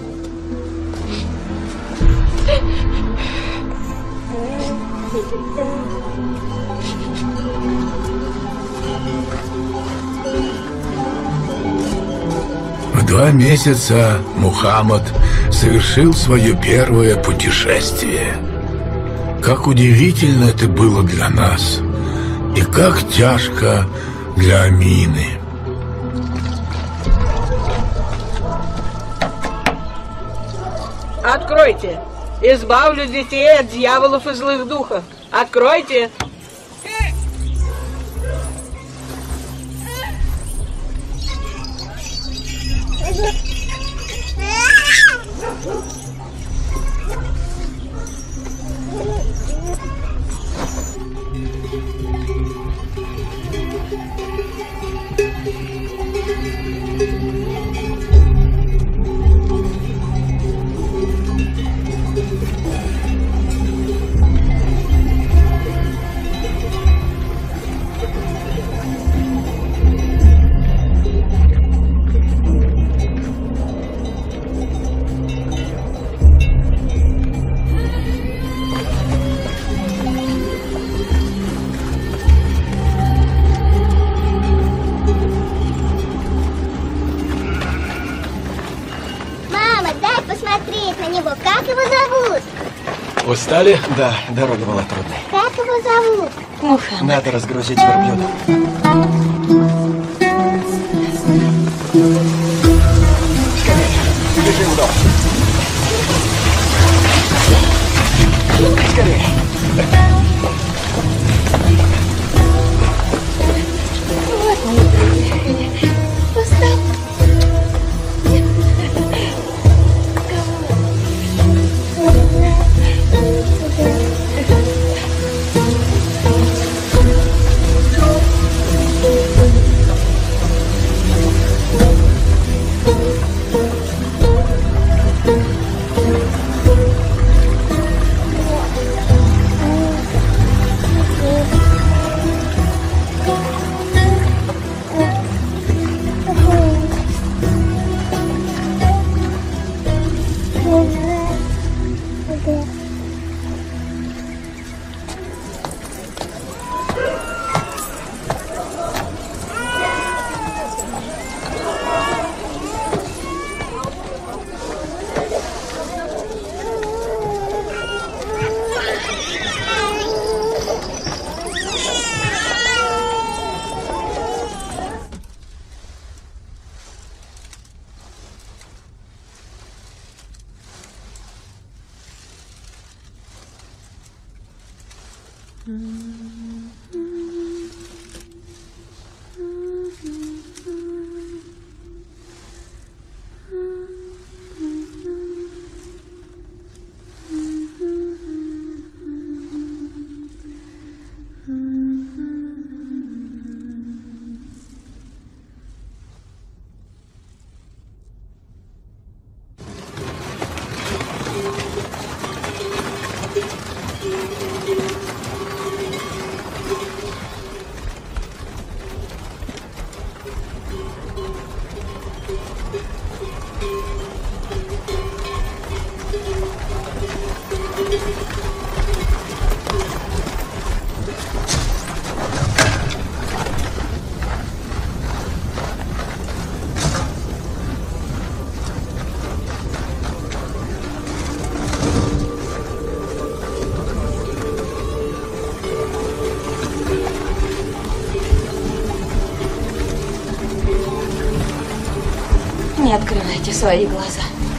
В 2 месяца Мухаммад совершил свое первое путешествие. Как удивительно это было для нас, и как тяжко для Амины. Откройте! Избавлю детей от дьяволов и злых духов. Откройте! Устали? Да, дорога была трудной. Как его зовут? Мухаммад. Надо разгрузить верблюда. Скорее, бежим в дом. Скорее. Вот мы и приехали. Устал? Не открывайте свои глаза.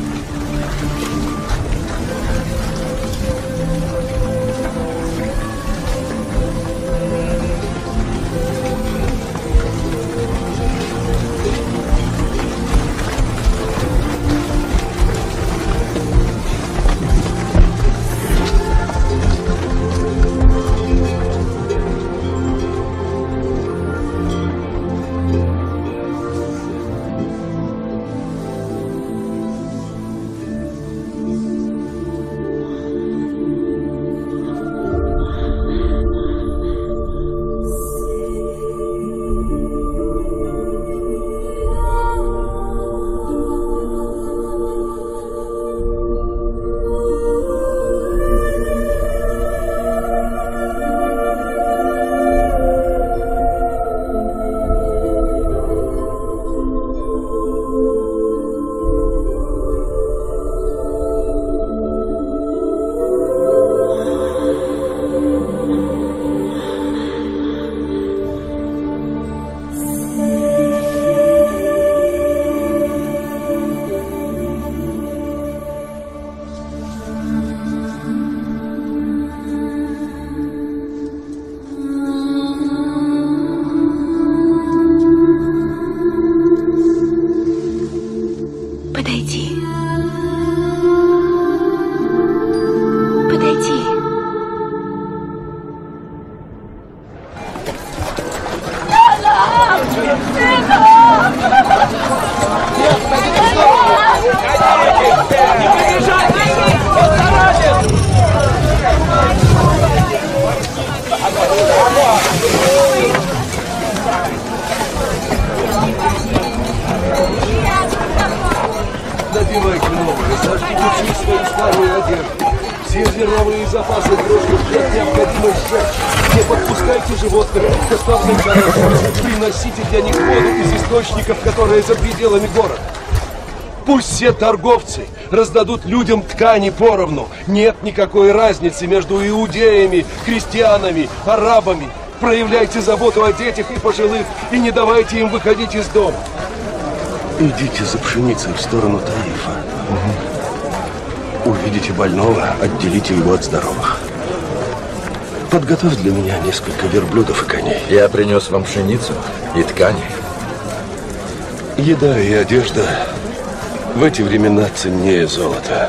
Надевайте новые, сожгите всю свою старую одежду. Все зерновые запасы дрожжи необходимо сжечь. Не подпускайте животных к основным дорогам. Приносите для них воду из источников, которые за пределами города. Пусть все торговцы раздадут людям ткани поровну. Нет никакой разницы между иудеями, крестьянами, арабами. Проявляйте заботу о детях и пожилых и не давайте им выходить из дома. Идите за пшеницей в сторону Таифа. Увидите больного, отделите его от здоровых. Подготовь для меня несколько верблюдов и коней. Я принес вам пшеницу и ткани. Еда и одежда в эти времена ценнее золота.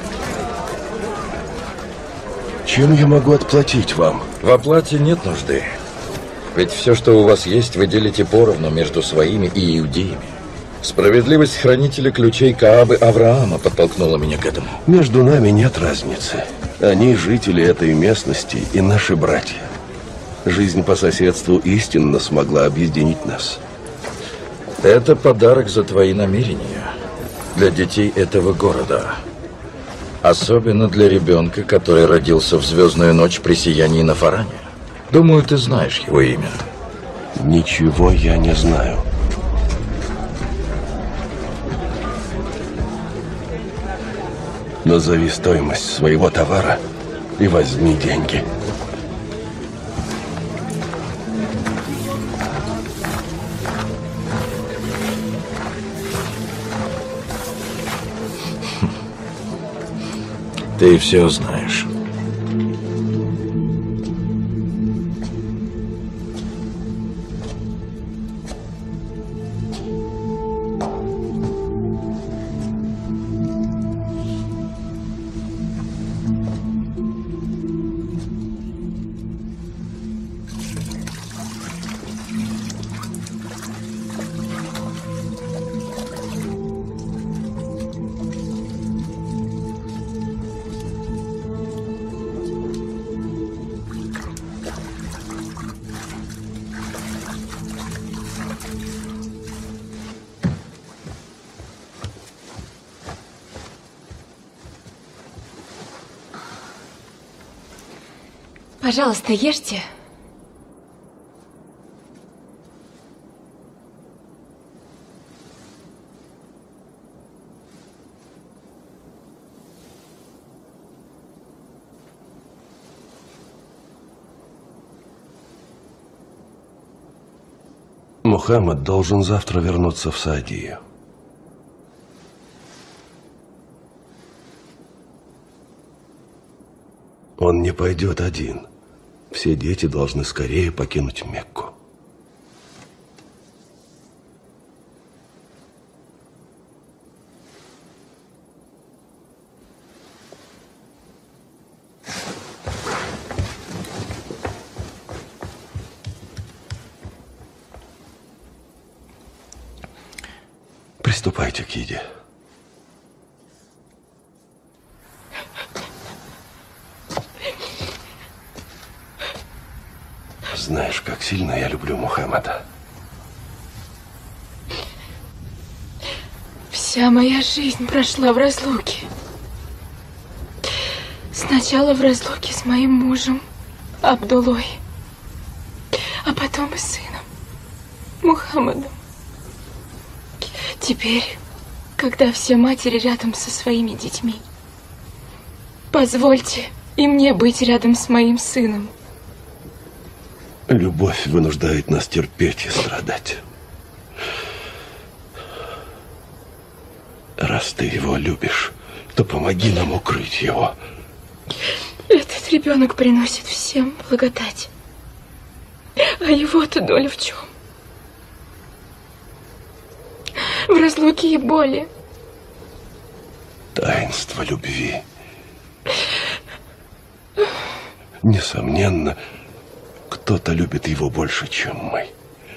Чем я могу отплатить вам? В оплате нет нужды. Ведь все, что у вас есть, вы делите поровну между своими и иудеями. Справедливость хранителя ключей Каабы Авраама подтолкнула меня к этому. Между нами нет разницы. Они жители этой местности и наши братья. Жизнь по соседству истинно смогла объединить нас. Это подарок за твои намерения для детей этого города. Особенно для ребенка, который родился в звездную ночь при сиянии на Фаране. Думаю, ты знаешь его имя. Ничего я не знаю. Назови стоимость своего товара и возьми деньги. Ты все знаешь. Пожалуйста, ешьте. Мухаммад должен завтра вернуться в Саадию. Он не пойдет один. Все дети должны скорее покинуть Мекку. Приступайте к еде. Знаешь, как сильно я люблю Мухаммада. Вся моя жизнь прошла в разлуке. Сначала в разлуке с моим мужем Абдуллой, а потом и сыном Мухаммадом. Теперь, когда все матери рядом со своими детьми, позвольте и мне быть рядом с моим сыном. Любовь вынуждает нас терпеть и страдать. Раз ты его любишь, то помоги нам укрыть его. Этот ребенок приносит всем благодать. А его-то доля в чем? В разлуке и боли. Таинство любви. Несомненно, кто-то любит его больше, чем мы.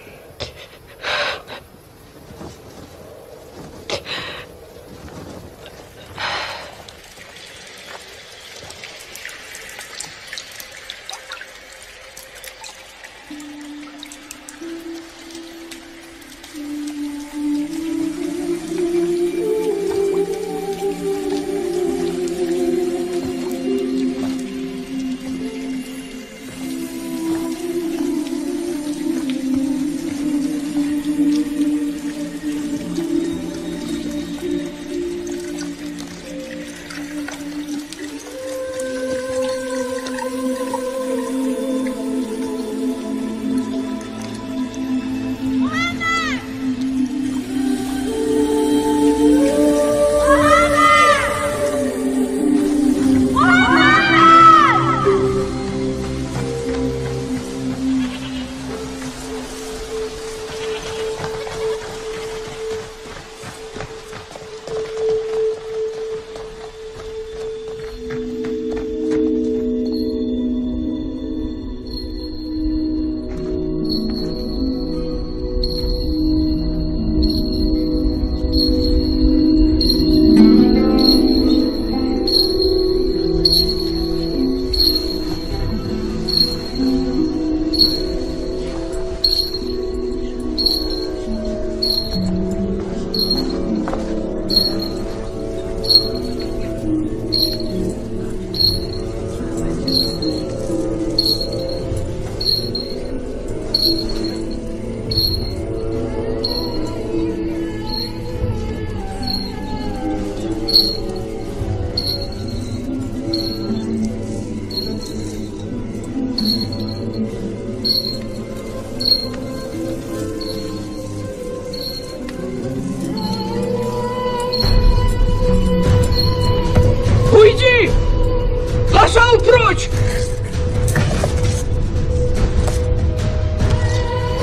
Уйди! Пошел прочь!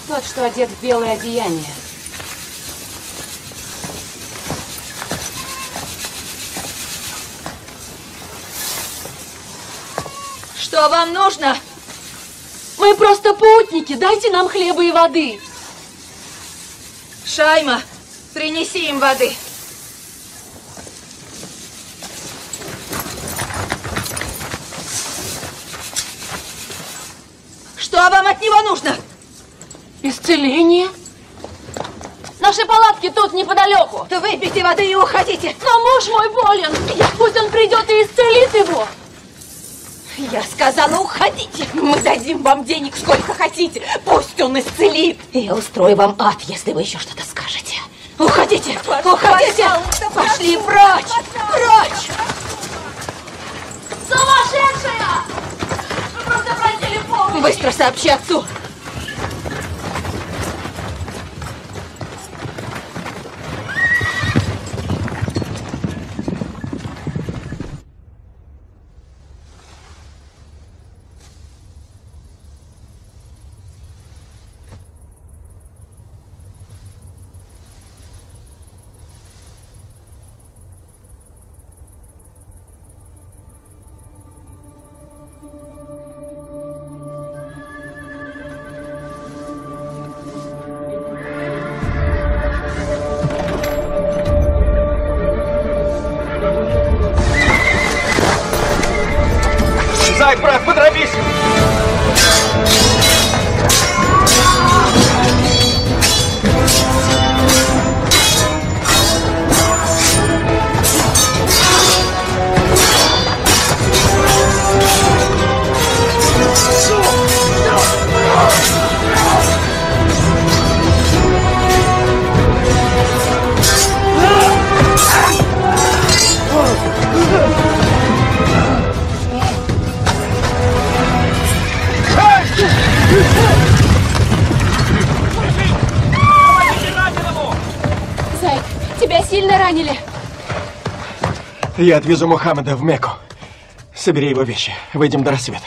Тот, что одет в белое одеяние. Что вам нужно? Мы просто путники. Дайте нам хлеба и воды. Шайма, принеси им воды. Что вам от него нужно? Исцеление? Наши палатки тут неподалеку. То выпейте воды и уходите. Но муж мой болен. Пусть он придет и исцелит его. Я сказала, уходите. Мы дадим вам денег сколько хотите. Пусть он исцелит. Я устрою вам ад, если вы еще что-то скажете. Уходите, уходите. Пошли прочь, прочь. Сумасшедшая! Вы просто просили помощи. Быстро сообщи отцу. Зайк, брат, поторопись! Зайк, тебя сильно ранили? Я отвезу Мухаммеда в Мекку. Собери его вещи. Выйдем до рассвета.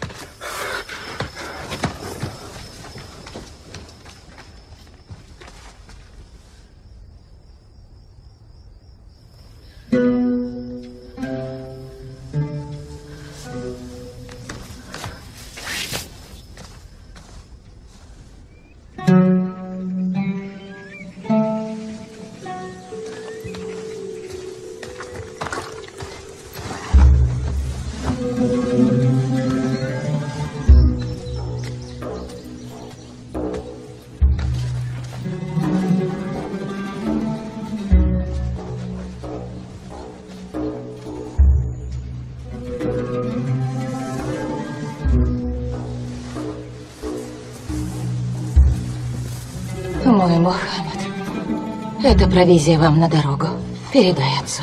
Мой Мухаммед, это провизия вам на дорогу. Передай отцу.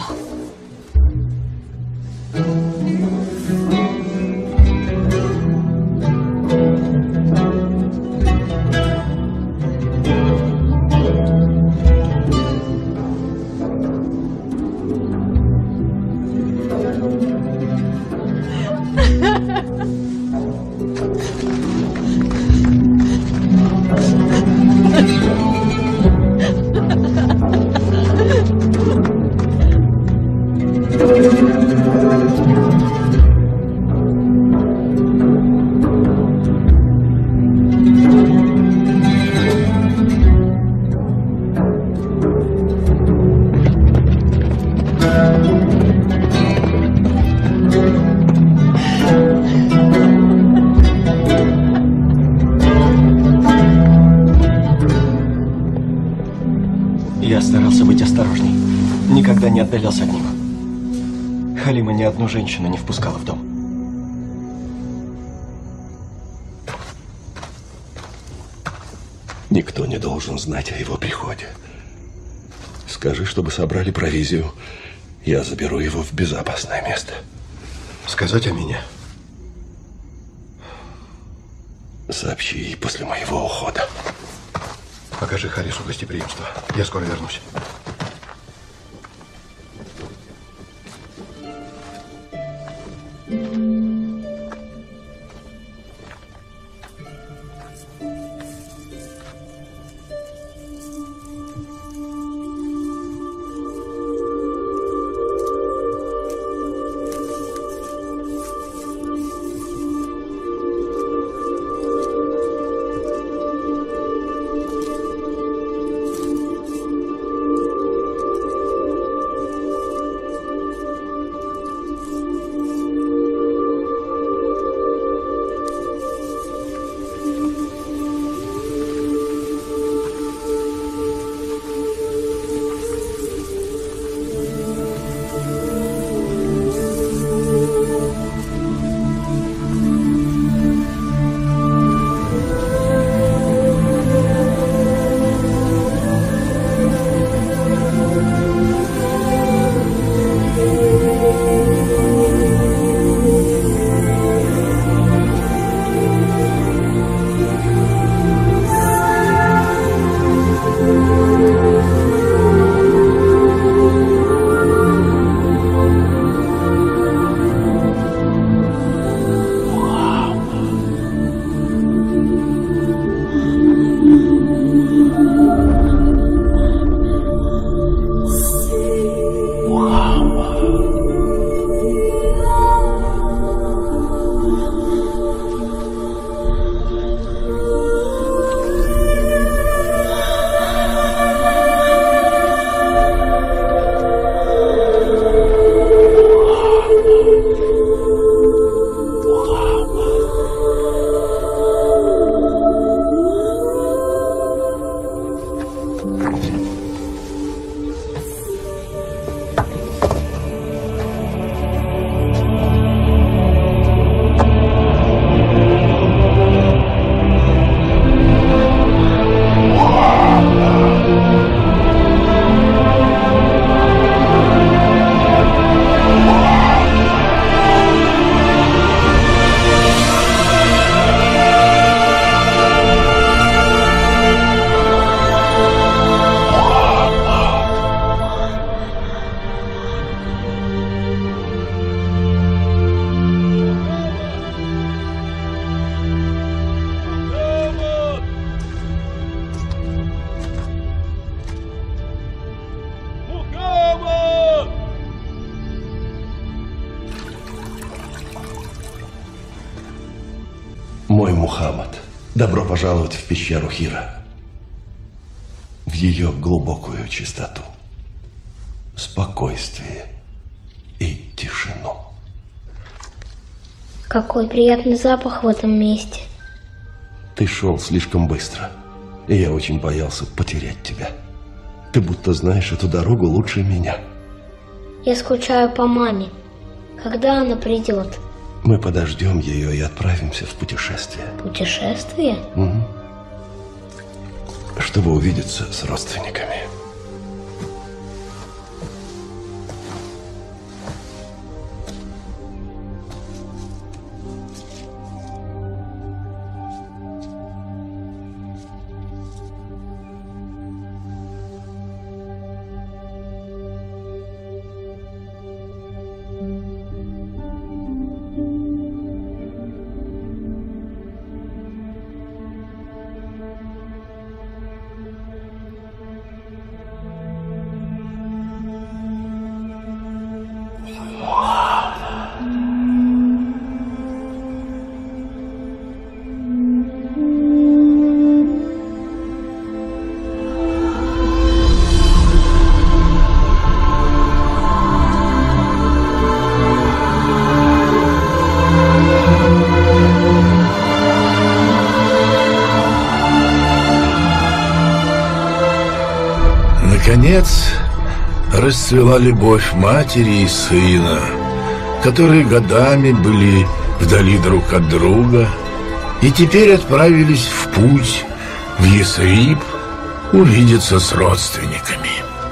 Я старался быть осторожней. Никогда не отдалялся от него. Халима ни одну женщину не впускала в дом. Никто не должен знать о его приходе. Скажи, чтобы собрали провизию. Я заберу его в безопасное место. Сказать о меня? Сообщи ей после моего ухода. Покажи Харису гостеприимство. Я скоро вернусь. Мухаммад, добро пожаловать в пещеру Хира. В ее глубокую чистоту, спокойствие и тишину. Какой приятный запах в этом месте. Ты шел слишком быстро, и я очень боялся потерять тебя. Ты будто знаешь эту дорогу лучше меня. Я скучаю по маме. Когда она придет? Мы подождем ее и отправимся в путешествие. Путешествие? Угу. Чтобы увидеться с родственниками. Наконец, расцвела любовь матери и сына, которые годами были вдали друг от друга и теперь отправились в путь в Ясриб увидеться с родственниками.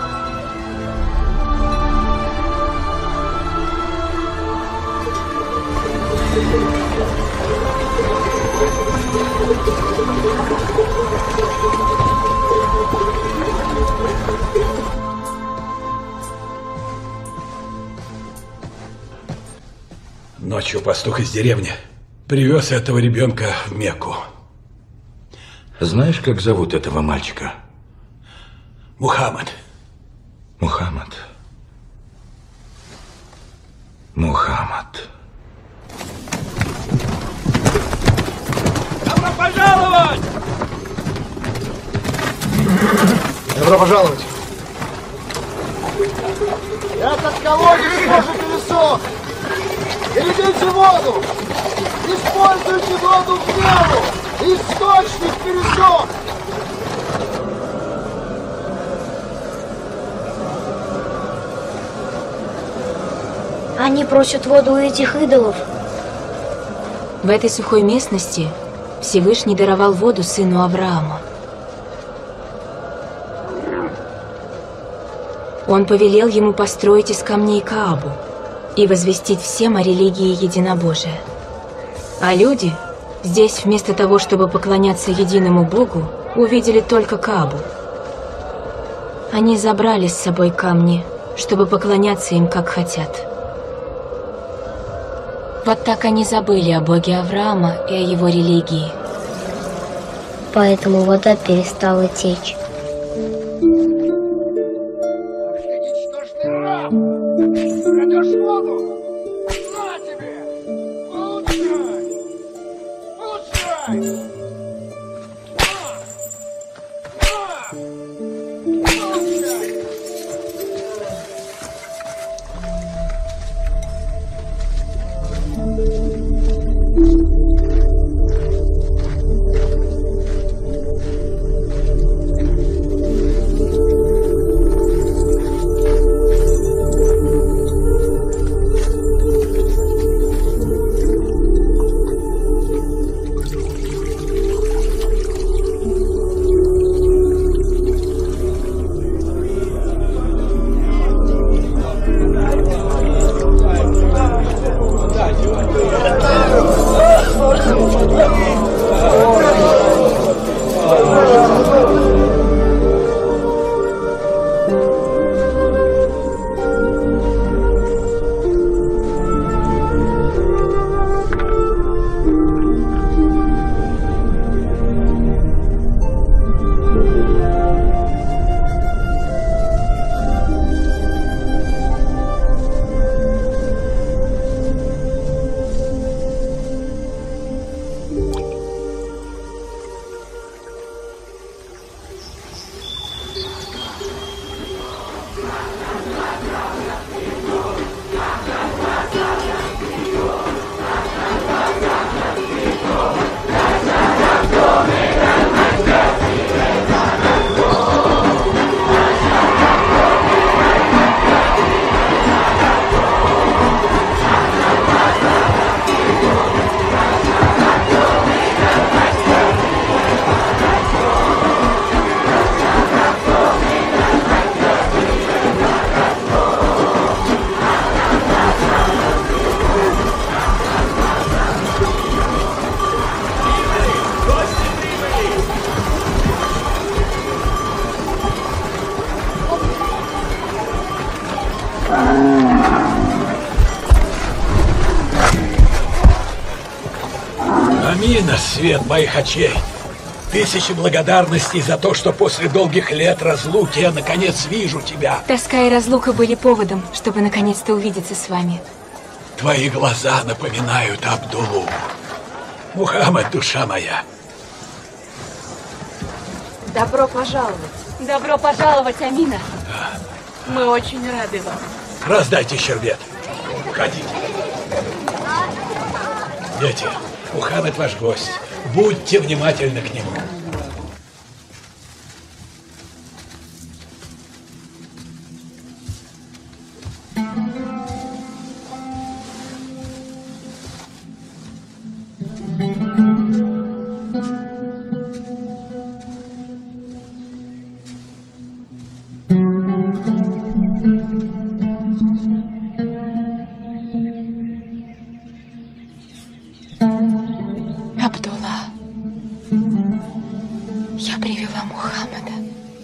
Ночью пастух из деревни привез этого ребенка в Мекку. Знаешь, как зовут этого мальчика? Мухаммад. Мухаммад. Мухаммад. Добро пожаловать! Добро пожаловать! Этот колодец тоже пересох! Перейдите воду! Используйте воду в меру! Источник пересох! Они просят воду у этих идолов. В этой сухой местности Всевышний даровал воду сыну Авраама. Он повелел ему построить из камней Каабу и возвестить всем о религии единобожия. А люди здесь, вместо того, чтобы поклоняться единому Богу, увидели только Каабу. Они забрали с собой камни, чтобы поклоняться им, как хотят. Вот так они забыли о Боге Авраама и о его религии. Поэтому вода перестала течь. Крадешь воду? На тебе! Получай! Получай! Амина, свет моих очей. Тысячи благодарностей за то, что после долгих лет разлуки я наконец вижу тебя. Тоска и разлука были поводом, чтобы наконец-то увидеться с вами. Твои глаза напоминают Абдулу. Мухаммад, душа моя. Добро пожаловать. Добро пожаловать, Амина. Мы очень рады вам. Раздайте щербет. Входите. Дети, Мухаммад ваш гость. Будьте внимательны к нему. Абдулла, я привела Мухаммада.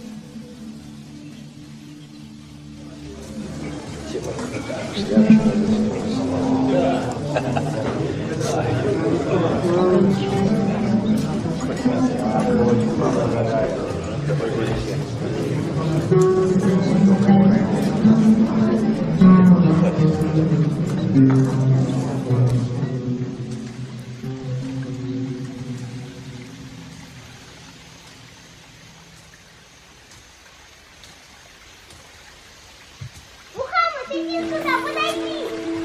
Мухаммад, иди сюда, подойди!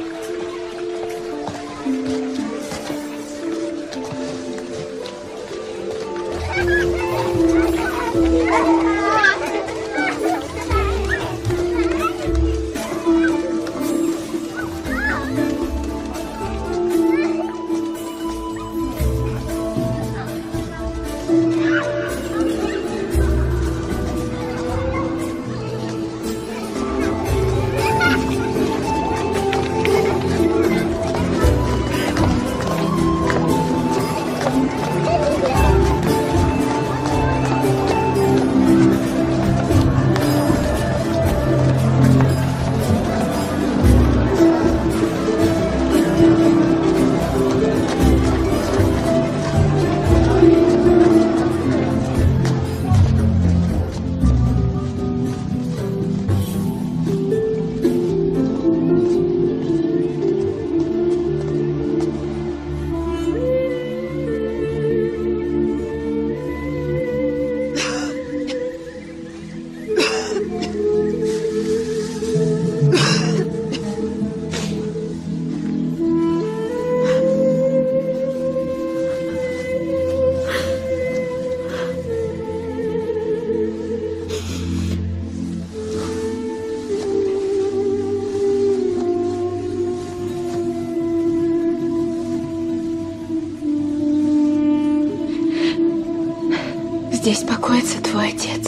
Здесь покоится твой отец.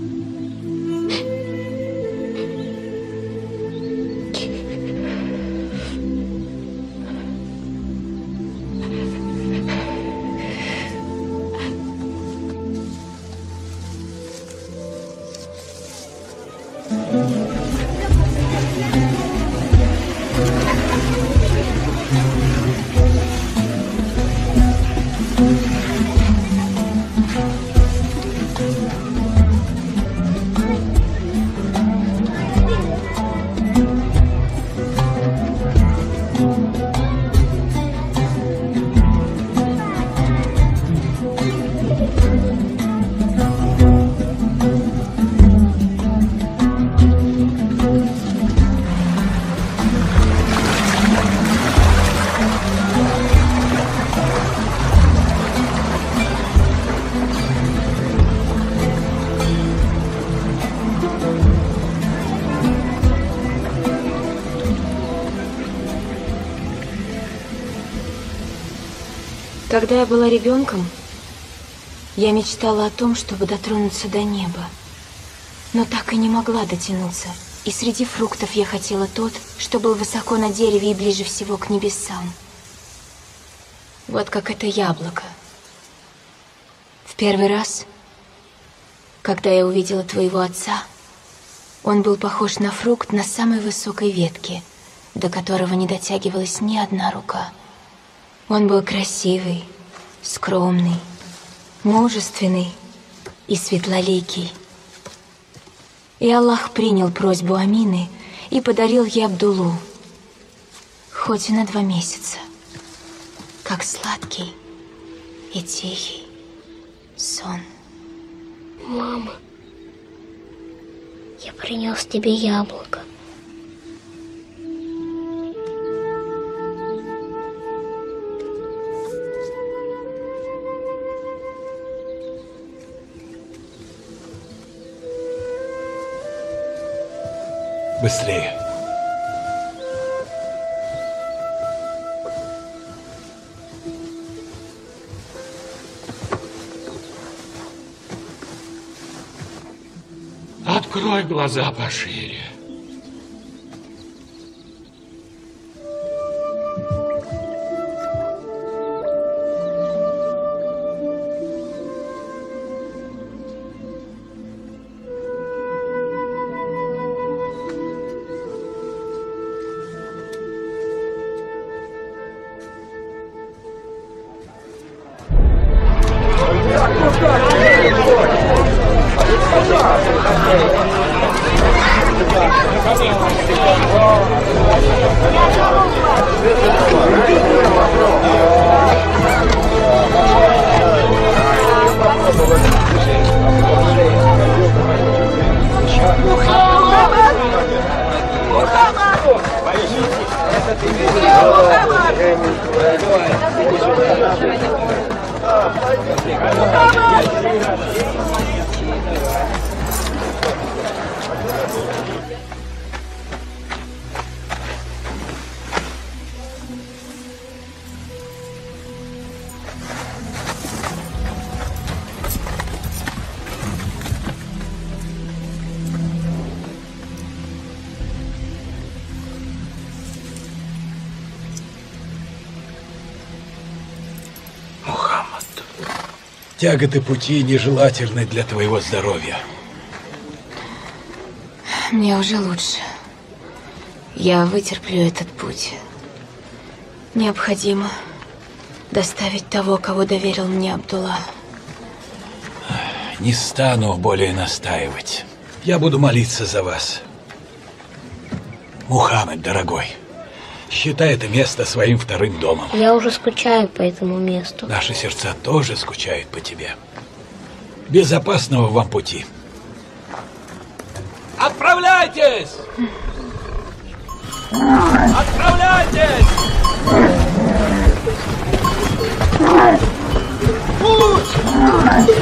Когда я была ребенком, я мечтала о том, чтобы дотронуться до неба, но так и не могла дотянуться. И среди фруктов я хотела тот, что был высоко на дереве и ближе всего к небесам. Вот как это яблоко. В первый раз, когда я увидела твоего отца, он был похож на фрукт на самой высокой ветке, до которого не дотягивалась ни одна рука. Он был красивый, скромный, мужественный и светлоликий. И Аллах принял просьбу Амины и подарил ей Абдуллу, хоть и на 2 месяца, как сладкий и тихий сон. Мама, я принес тебе яблоко. Быстрее. Открой глаза пошире. Тяготы пути нежелательны для твоего здоровья. Мне уже лучше. Я вытерплю этот путь. Необходимо доставить того, кого доверил мне Абдулла. Не стану более настаивать. Я буду молиться за вас. Мухаммед, дорогой, считай это место своим вторым домом. Я уже скучаю по этому месту. Наши сердца тоже скучают по тебе. Безопасного вам пути. Отправляйтесь! Отправляйтесь! Путь!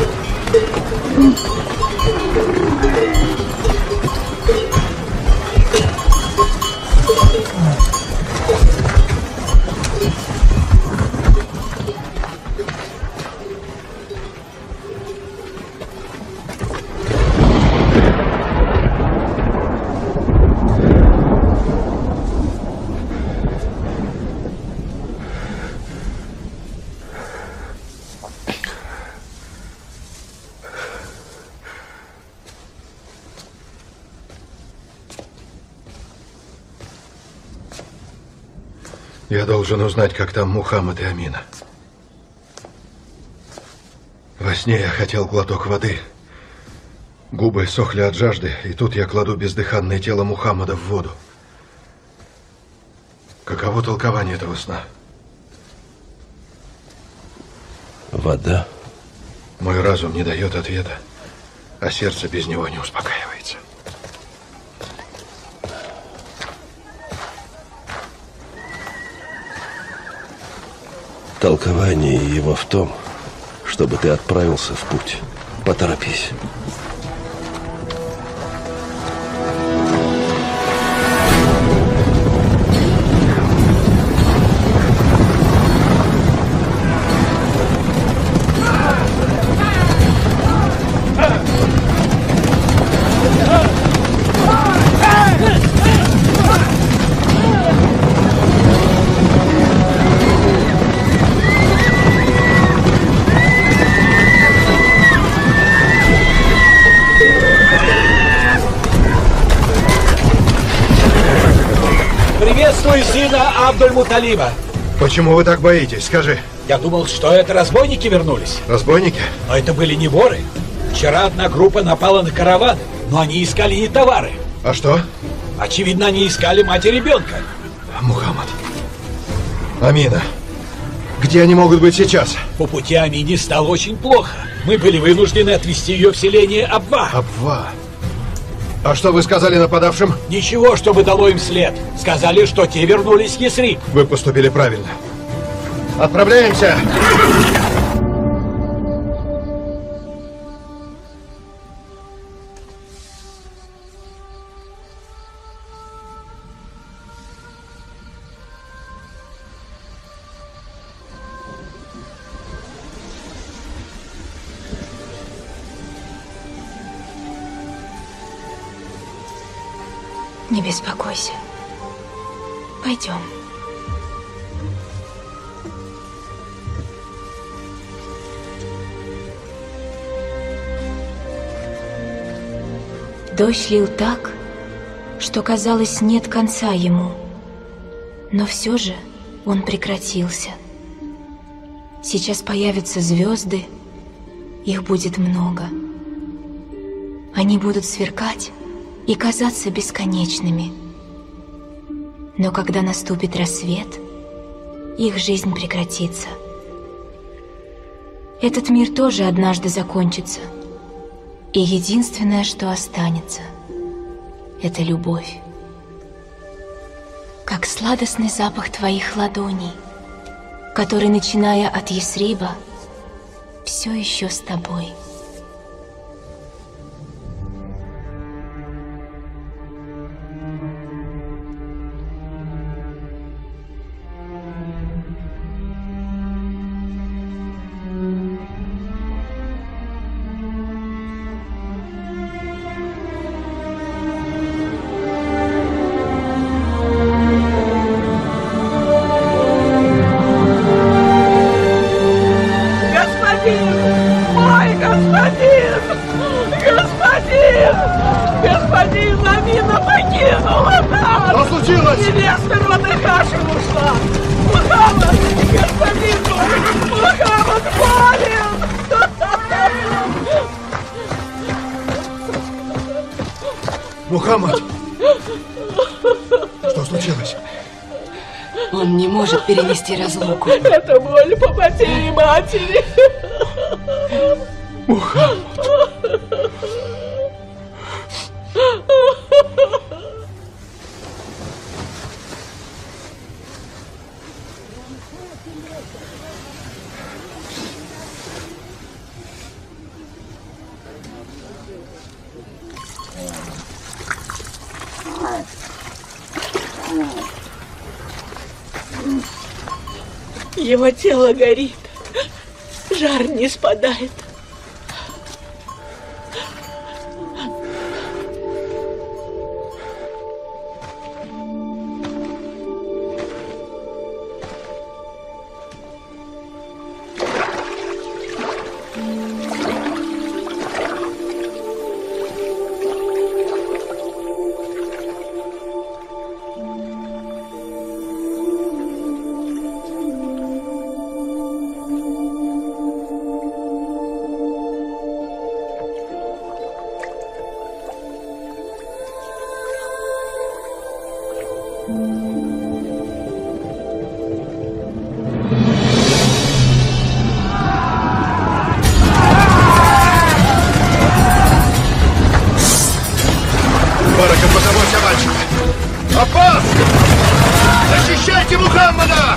Я должен узнать, как там Мухаммед и Амина. Во сне я хотел глоток воды. Губы сохли от жажды, и тут я кладу бездыханное тело Мухаммада в воду. Каково толкование этого сна? Вода? Мой разум не дает ответа, а сердце без него не успокаивается. Толкование его в том, чтобы ты отправился в путь. Поторопись. Приветствую сына Абдуль-Муталиба. Почему вы так боитесь? Скажи. Я думал, что это разбойники вернулись. Разбойники? Но это были не воры. Вчера одна группа напала на караван, но они искали не товары. А что? Очевидно, они искали мать и ребенка. Мухаммад. Амина. Где они могут быть сейчас? По пути Амине стало очень плохо. Мы были вынуждены отвезти ее в селение Абва. Абва? А что вы сказали нападавшим? Ничего, чтобы дало им след. Сказали, что те вернулись в Ясриб. Вы поступили правильно. Отправляемся! Не беспокойся. Пойдем. Дождь лил так, что, казалось, нет конца ему. Но все же он прекратился. Сейчас появятся звезды, их будет много. Они будут сверкать и казаться бесконечными. Но когда наступит рассвет, их жизнь прекратится. Этот мир тоже однажды закончится. И единственное, что останется, это любовь. Как сладостный запах твоих ладоней, который, начиная от Ясриба, все еще с тобой. Господин, Амина покинула нас! Что случилось? Невеста рода Хашим ушла! Мухаммад! Господин, Мухаммад болен! Мухаммад! Что случилось? Он не может перенести разлуку. Это боль по потере матери. Мухаммад! Его тело горит, жар не спадает. Барака, позаботься о мальчике! Аббас! Защищайте Мухаммада!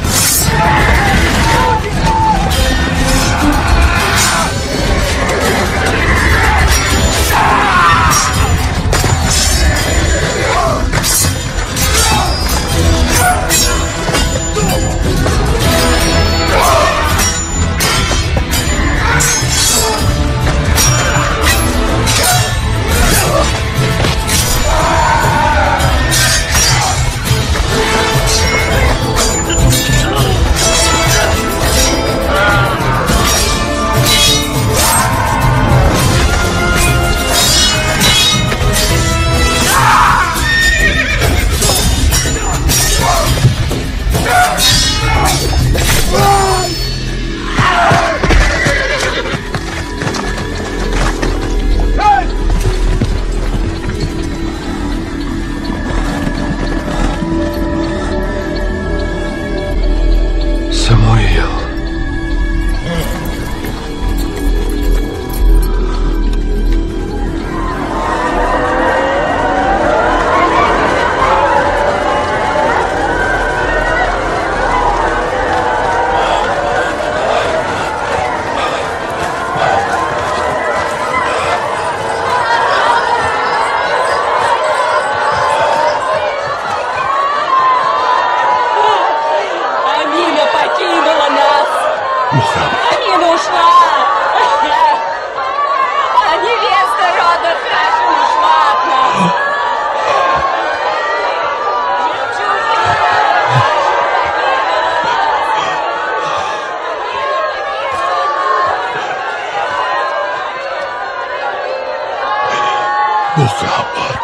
Мухаммад.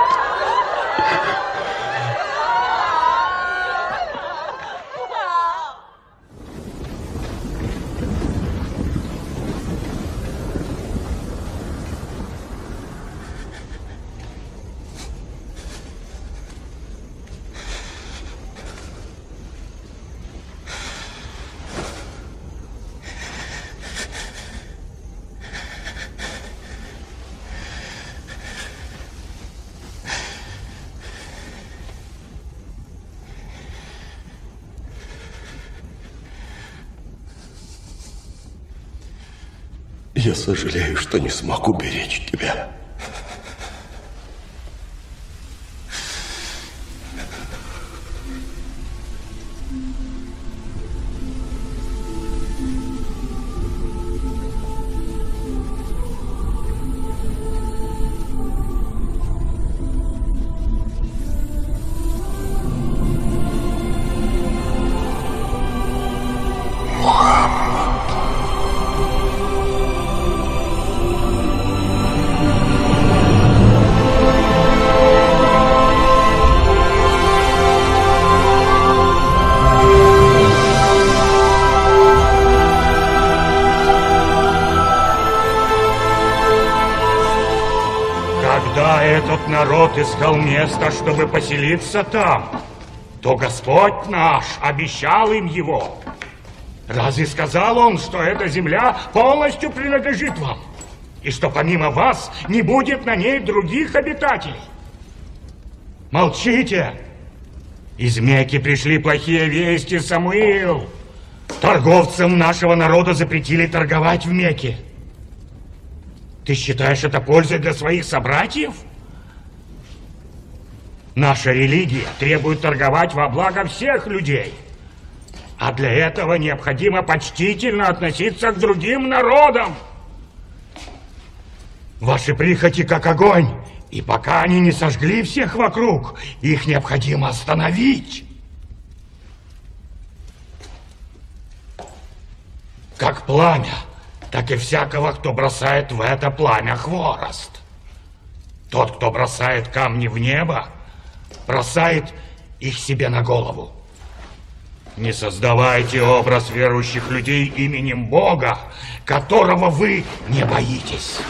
Я сожалею, что не смог уберечь тебя. Когда этот народ искал место, чтобы поселиться там, то Господь наш обещал им его. Разве сказал Он, что эта земля полностью принадлежит вам? И что помимо вас не будет на ней других обитателей? Молчите! Из Мекки пришли плохие вести, Самуил. Торговцам нашего народа запретили торговать в Мекке. Ты считаешь это пользой для своих собратьев? Наша религия требует торговать во благо всех людей. А для этого необходимо почтительно относиться к другим народам. Ваши прихоти как огонь, и пока они не сожгли всех вокруг, их необходимо остановить. Как пламя, так и всякого, кто бросает в это пламя хворост. Тот, кто бросает камни в небо, бросает их себе на голову. Не создавайте образ верующих людей именем Бога, которого вы не боитесь.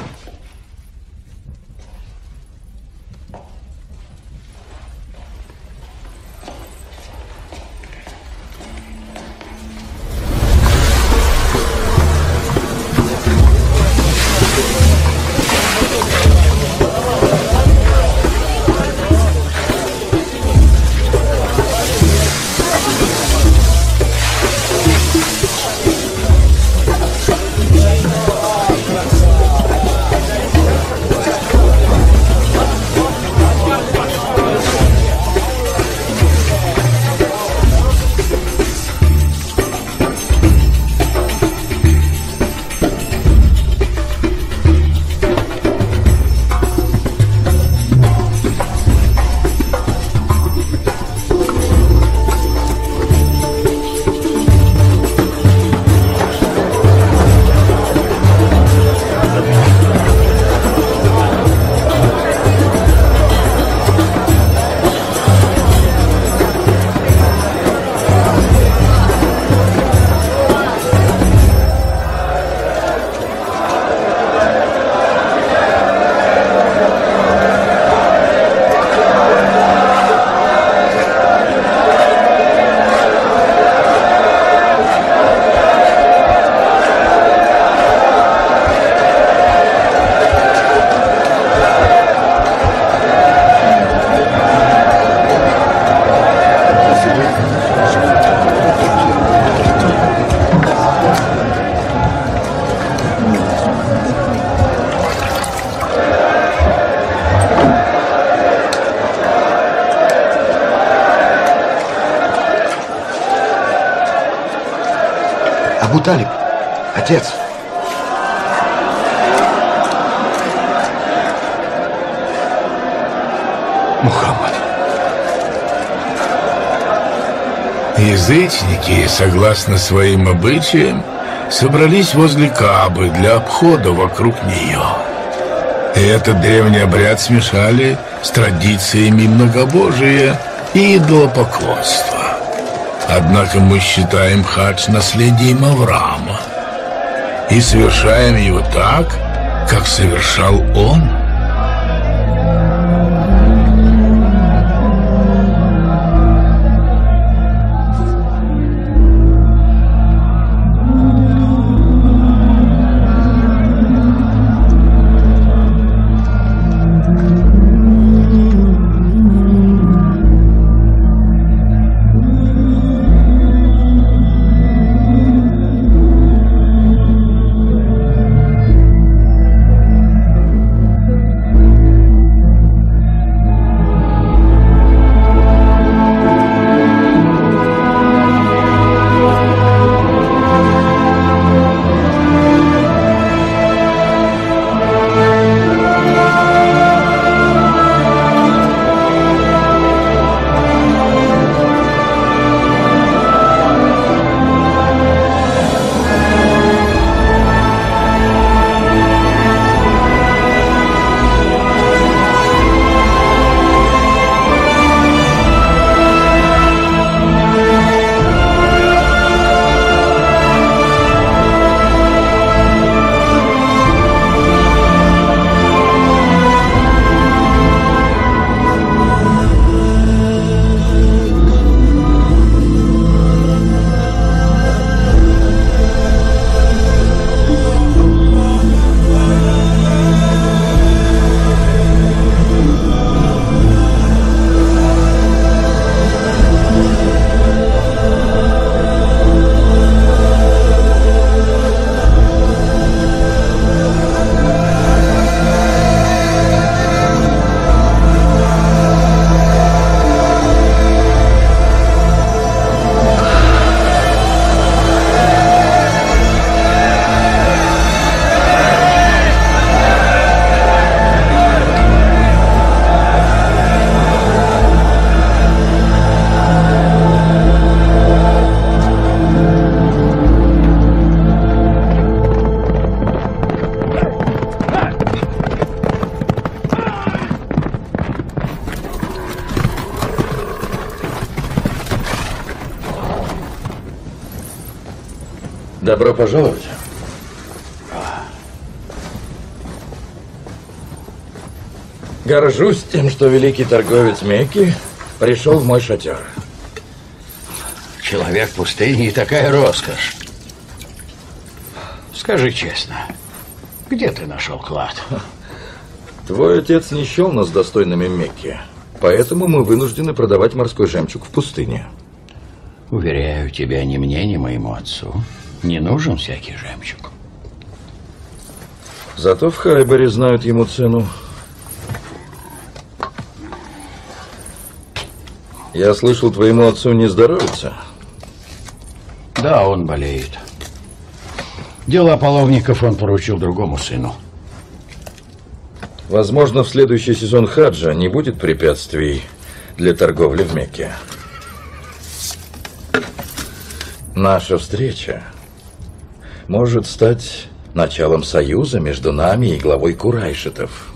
Абу-Талиб, отец. Мухаммад. Язычники, согласно своим обычаям, собрались возле Каабы для обхода вокруг нее. И этот древний обряд смешали с традициями многобожия и идолопоклонства. Однако мы считаем хадж наследием Авраама и совершаем его так, как совершал он. Добро пожаловать. Горжусь тем, что великий торговец Мекки пришел в мой шатер. Человек пустыни и такая роскошь. Скажи честно, где ты нашел клад? Твой отец не счел нас достойными Мекки, поэтому мы вынуждены продавать морской жемчуг в пустыне. Уверяю тебя, ни мне, ни моему отцу не нужен всякий жемчуг. Зато в Хайбере знают ему цену. Я слышал, твоему отцу не здоровится. Да, он болеет. Дела половников он поручил другому сыну. Возможно, в следующий сезон хаджа не будет препятствий для торговли в Мекке. Наша встреча может стать началом союза между нами и главой Курайшитов.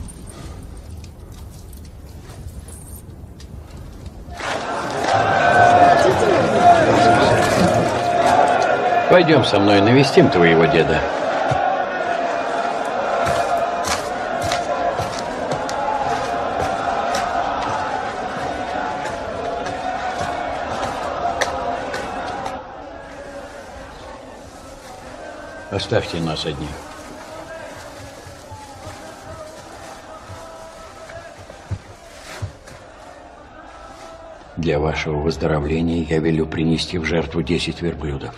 Пойдем со мной, навестим твоего деда. Оставьте нас одних. Для вашего выздоровления я велю принести в жертву 10 верблюдов.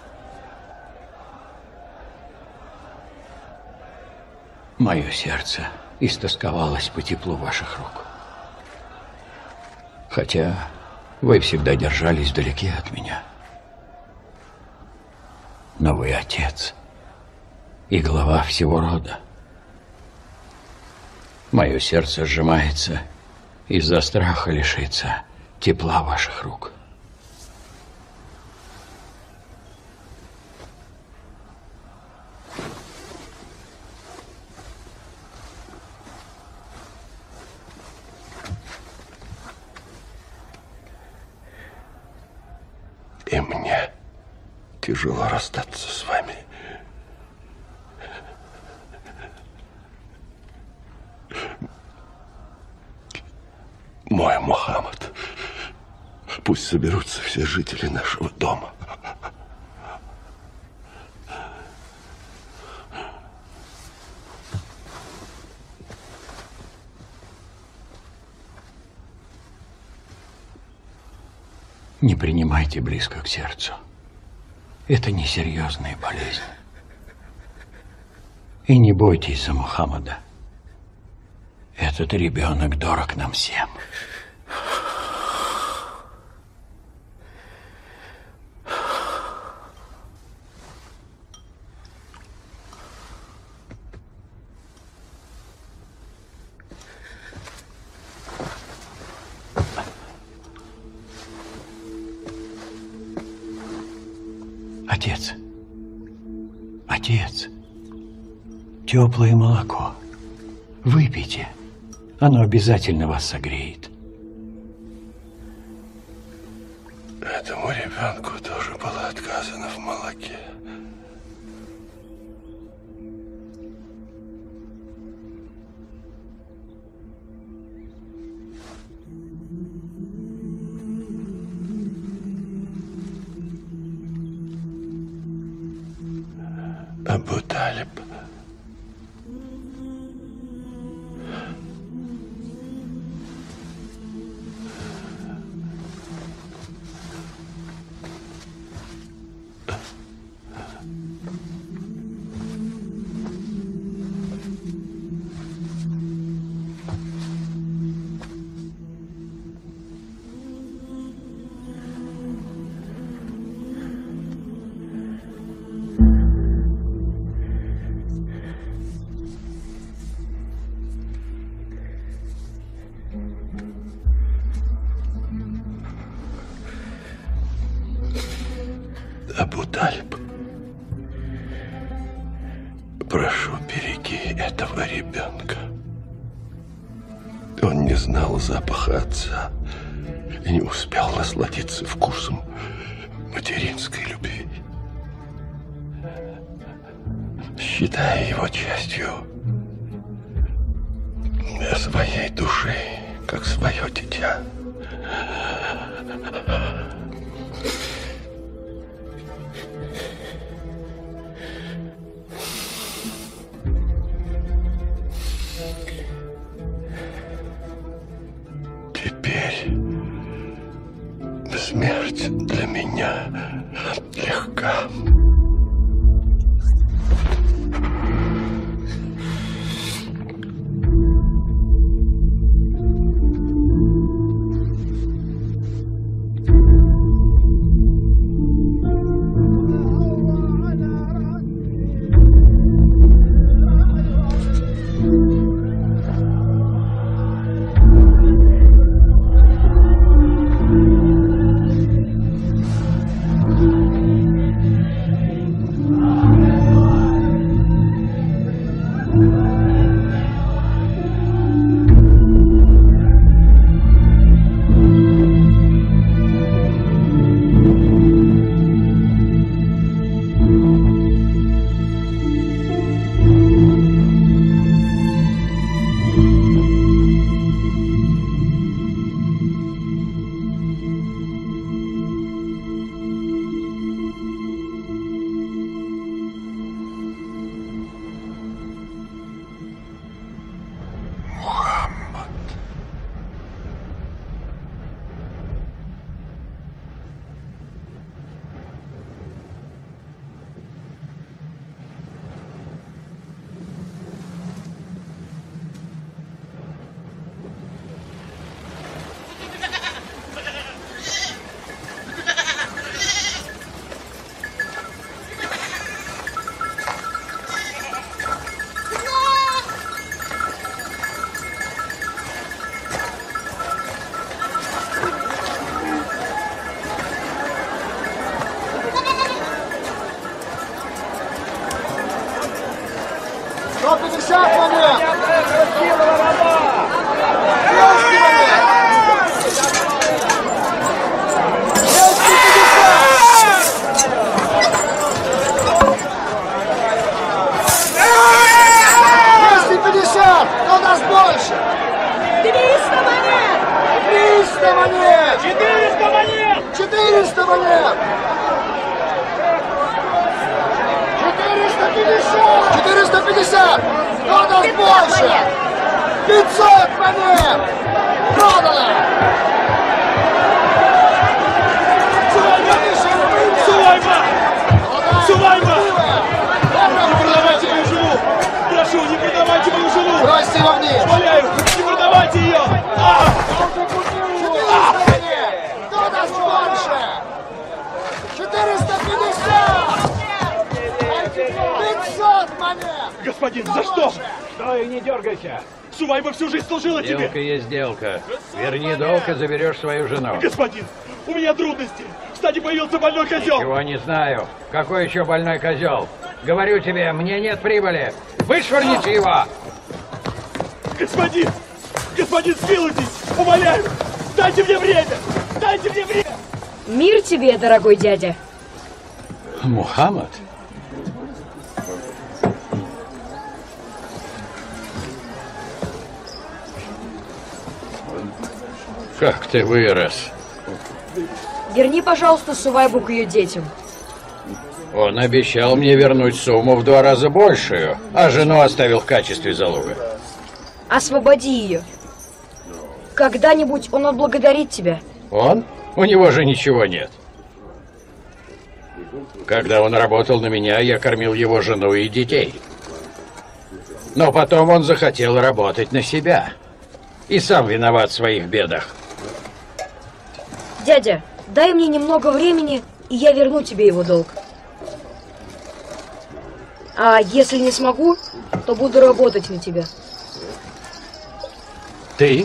Мое сердце истосковалось по теплу ваших рук. Хотя вы всегда держались вдалеке от меня. Но вы отец и глава всего рода. Мое сердце сжимается из-за страха лишиться тепла ваших рук. мне тяжело расстаться с вами. Мой Мухаммад, пусть соберутся все жители нашего дома. Не принимайте близко к сердцу. Это несерьезная болезнь. И не бойтесь за Мухаммада. Этот ребенок дорог нам всем. Отец, отец, теплое молоко. Выпейте. Оно обязательно вас согреет. Этому ребенку тоже было отказано в молоке. Абу Талиб. Абу Талиб, прошу, береги этого ребенка. Он не знал запаха отца и не успел насладиться вкусом материнской любви. Считай его частью своей души, как свое дитя. Теперь смерть для меня легка. 400 монет! 400 монет! 400 монет! 450! 450! Кто даст больше? 500 монет! Продано! Сувайба! Сувайба! Не продавайте мою жену! Прошу, не продавайте мою жену! Бросьте его вниз! Умоляю, не продавайте ее! 400 монет! Кто даст больше? 450! 500 монет! Господин, за что? Стой, не дергайся! Сувайба всю жизнь служила тебе! Сделка есть сделка. Верни долг и заберешь свою жену. Господин, у меня трудности! В стаде появился больной козел! Ничего не знаю. Какой еще больной козел? Говорю тебе, мне нет прибыли. Вышвырните его! Господин! Господин, смилуйтесь! Умоляю! Дайте мне время! Дайте мне время! Мир тебе, дорогой дядя! Мухаммад? Как ты вырос. Верни, пожалуйста, Сувайбу к ее детям. Он обещал мне вернуть сумму в 2 раза большую, а жену оставил в качестве залога. Освободи ее. Когда-нибудь он отблагодарит тебя. Он? У него же ничего нет. Когда он работал на меня, я кормил его жену и детей. Но потом он захотел работать на себя. И сам виноват в своих бедах. Дядя, дай мне немного времени, и я верну тебе его долг. А если не смогу, то буду работать на тебя. Ты?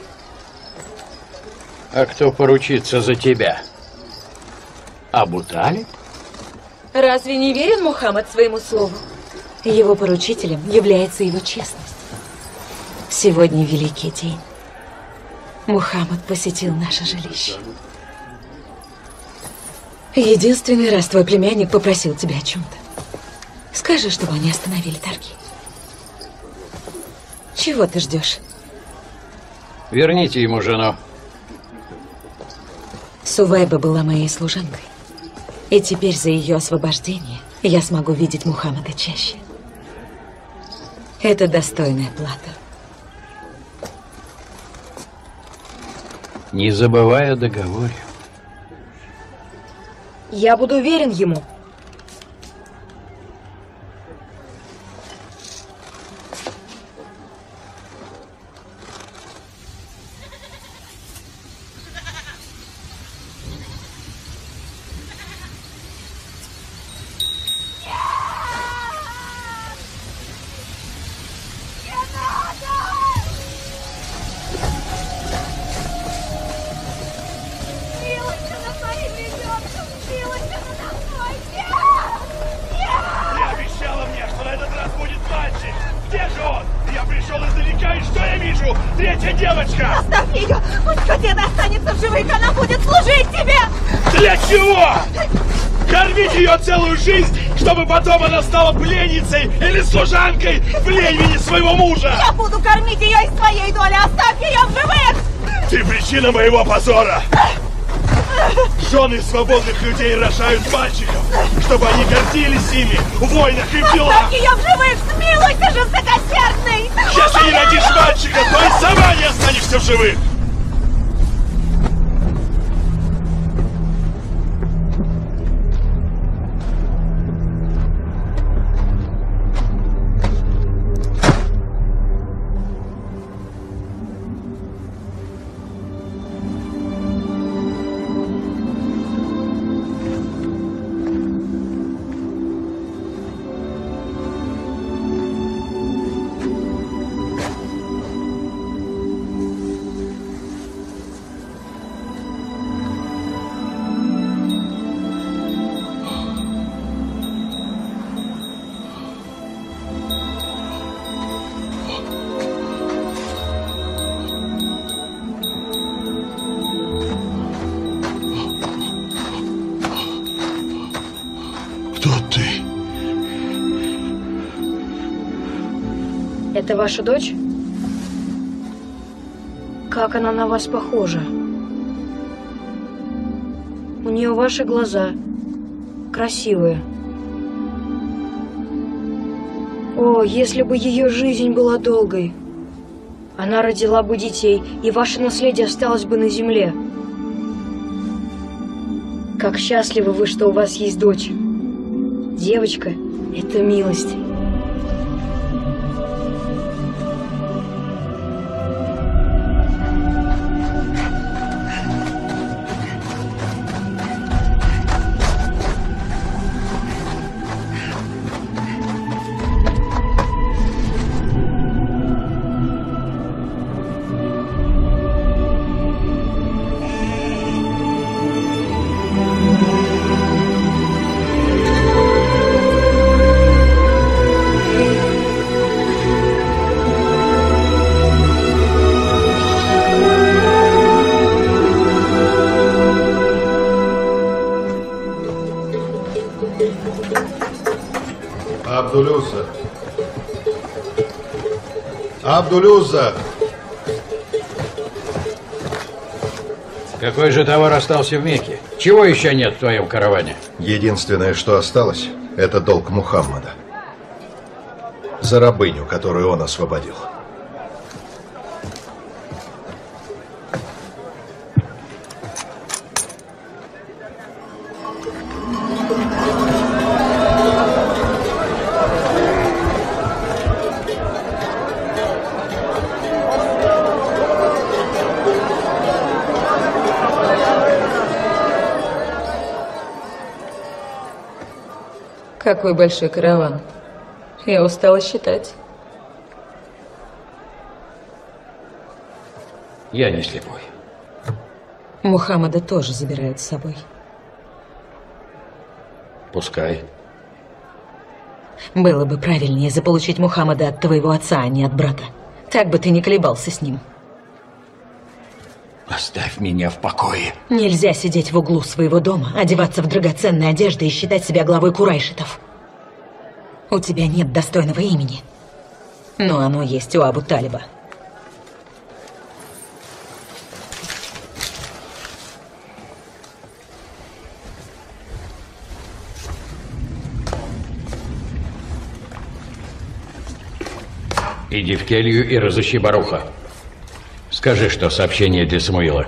А кто поручится за тебя? Абу Талиб? Разве не верен Мухаммад своему слову? Его поручителем является его честность. Сегодня великий день. Мухаммад посетил наше жилище. Единственный раз твой племянник попросил тебя о чем-то. Скажи, чтобы они остановили торги. Чего ты ждешь? Верните ему жену. Сувайба была моей служанкой. И теперь за ее освобождение я смогу видеть Мухаммада чаще. Это достойная плата. Не забывай о договоре. Я буду верен ему. Целую жизнь, чтобы потом она стала пленницей или служанкой в племени своего мужа! Я буду кормить ее из своей доли, оставь ее в живых! Ты причина моего позора! Жены свободных людей рожают мальчиков, чтобы они гордились ими в войнах и в делах! Оставь ее в живых! Смилуйся, жестокосердный! Если не родишь мальчика, то и сама не останешься в живых! Это ваша дочь? Как она на вас похожа? У нее ваши глаза. Красивые. О, если бы ее жизнь была долгой. Она родила бы детей, и ваше наследие осталось бы на земле. Как счастливы вы, что у вас есть дочь. Девочка – это милость. Абдулюза. Абдулюза! Какой же товар остался в Мекке? Чего еще нет в твоем караване? Единственное, что осталось, это долг Мухаммада. За рабыню, которую он освободил. Какой большой караван. Я устала считать. Я не слепой. Мухаммада тоже забирают с собой. Пускай. Было бы правильнее заполучить Мухаммада от твоего отца, а не от брата. Так бы ты не колебался с ним. Оставь меня в покое. Нельзя сидеть в углу своего дома, одеваться в драгоценные одежды и считать себя главой курайшитов. У тебя нет достойного имени. Но оно есть у Абу-Талиба. Иди в келью и разыщи Баруха. Скажи, что сообщение для Самуила.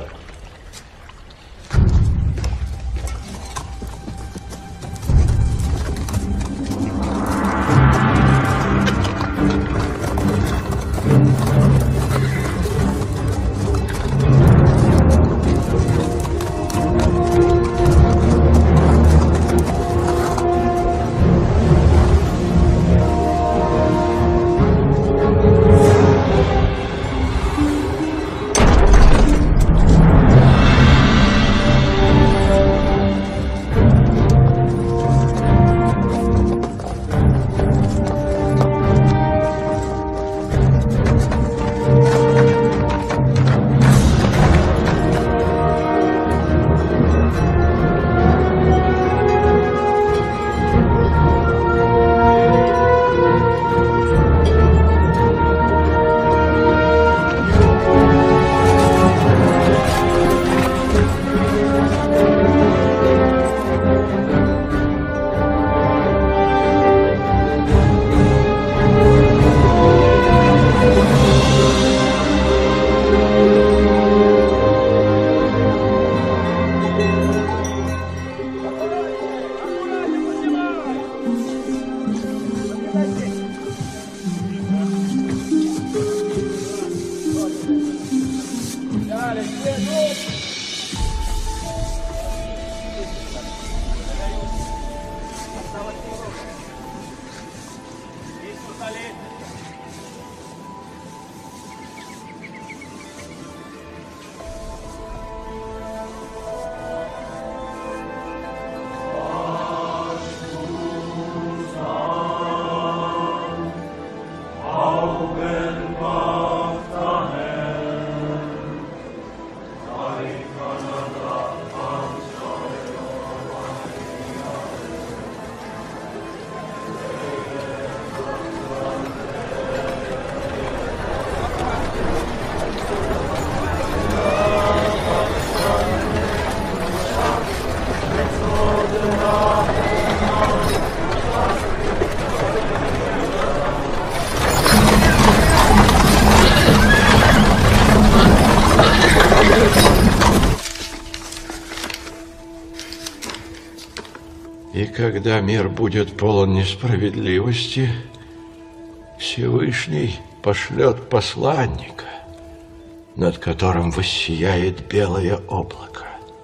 И когда мир будет полон несправедливости, Всевышний пошлет посланника, над которым воссияет белое облако.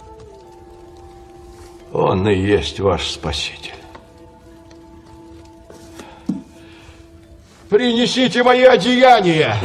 Он и есть ваш Спаситель. Принесите мои одеяния!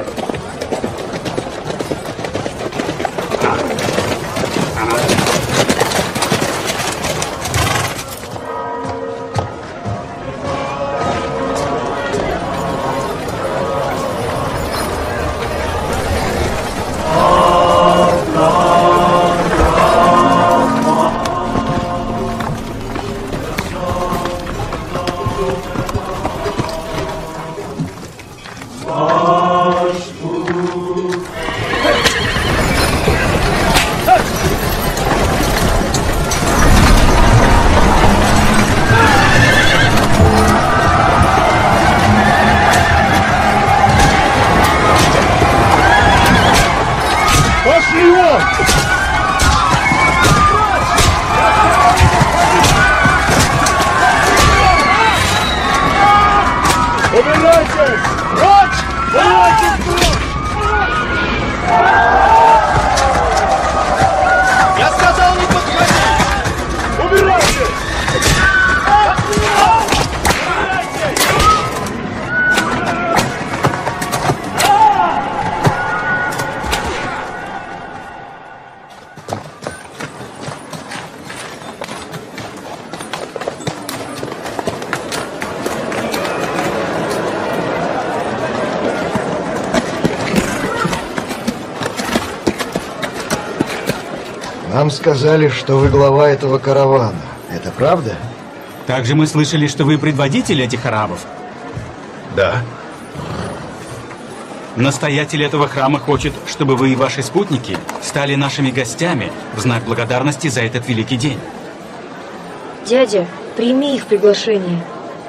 Нам сказали, что вы глава этого каравана. Это правда? Также мы слышали, что вы предводитель этих арабов. Да. Настоятель этого храма хочет, чтобы вы и ваши спутники стали нашими гостями в знак благодарности за этот великий день. Дядя, прими их приглашение.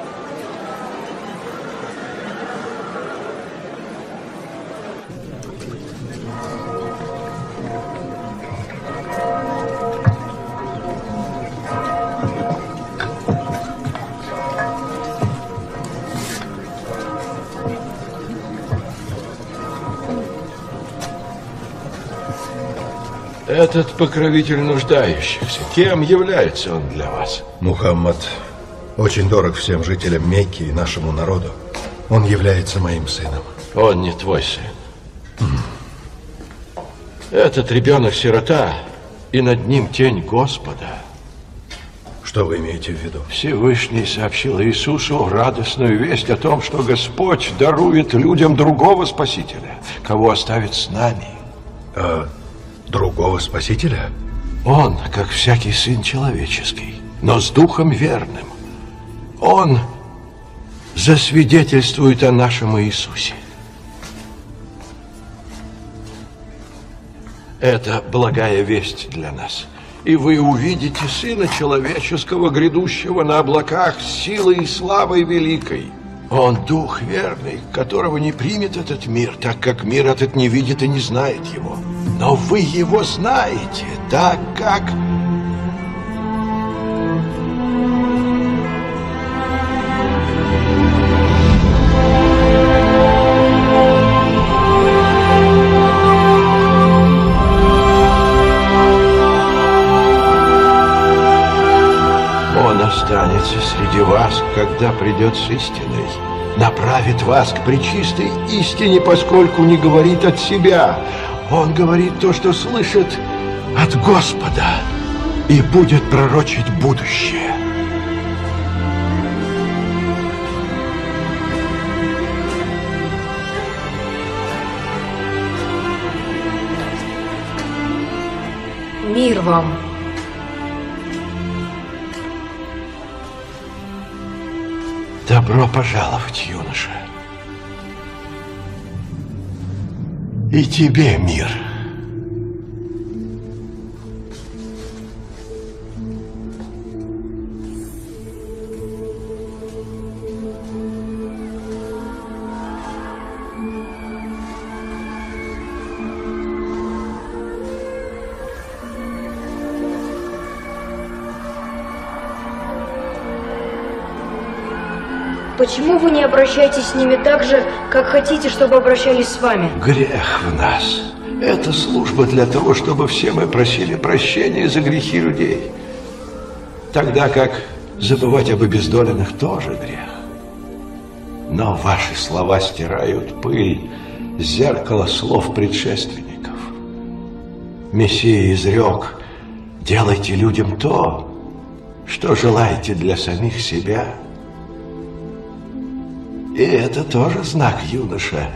Этот покровитель нуждающихся, кем является он для вас? Мухаммад очень дорог всем жителям Мекки и нашему народу. Он является моим сыном. Он не твой сын. Этот ребенок сирота, и над ним тень Господа. Что вы имеете в виду? Всевышний сообщил Иисусу радостную весть о том, что Господь дарует людям другого Спасителя, кого оставит с нами. Другого Спасителя? Он, как всякий сын человеческий, но с духом верным. Он засвидетельствует о нашем Иисусе. Это благая весть для нас. И вы увидите Сына Человеческого, грядущего на облаках с силой и славой великой. Он дух верный, которого не примет этот мир, так как мир этот не видит и не знает его. Но вы его знаете, так как... Он останется среди вас, когда придет с истиной. Направит вас к пречистой истине, поскольку не говорит от себя. Он говорит то, что слышит от Господа, и будет пророчить будущее. Мир вам. Добро пожаловать, юноша. И тебе мир. Почему вы не обращаетесь с ними так же, как хотите, чтобы обращались с вами? Грех в нас. Это служба для того, чтобы все мы просили прощения за грехи людей. Тогда как забывать об обездоленных тоже грех. Но ваши слова стирают пыль с зеркала слов предшественников. Мессия изрек: делайте людям то, что желаете для самих себя. И это тоже знак, юноша,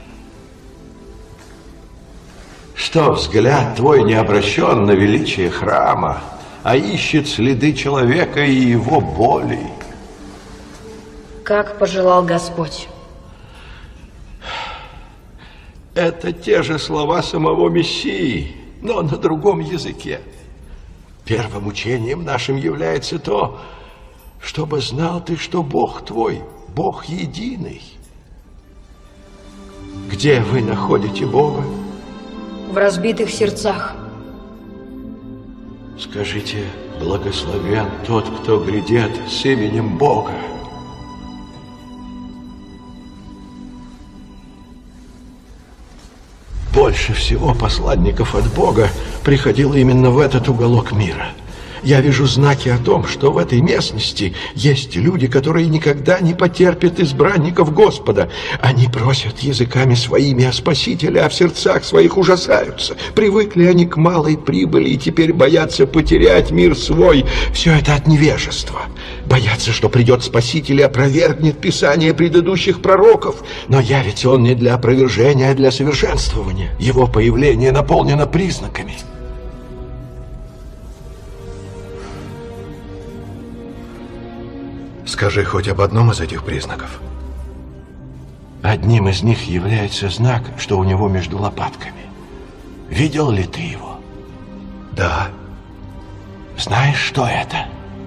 что взгляд твой не обращен на величие храма, а ищет следы человека и его боли. Как пожелал Господь. Это те же слова самого Мессии, но на другом языке. Первым учением нашим является то, чтобы знал ты, что Бог твой, Бог единый. Где вы находите Бога? В разбитых сердцах. Скажите: благословен тот, кто грядет с именем Бога. Больше всего посланников от Бога приходило именно в этот уголок мира. Я вижу знаки о том, что в этой местности есть люди, которые никогда не потерпят избранников Господа. Они просят языками своими о Спасителе, а в сердцах своих ужасаются. Привыкли они к малой прибыли и теперь боятся потерять мир свой. Все это от невежества. Боятся, что придет Спаситель и опровергнет Писание предыдущих пророков. Но явится он не для опровержения, а для совершенствования. Его появление наполнено признаками. Скажи хоть об одном из этих признаков. Одним из них является знак, что у него между лопатками. Видел ли ты его? Да. Знаешь, что это?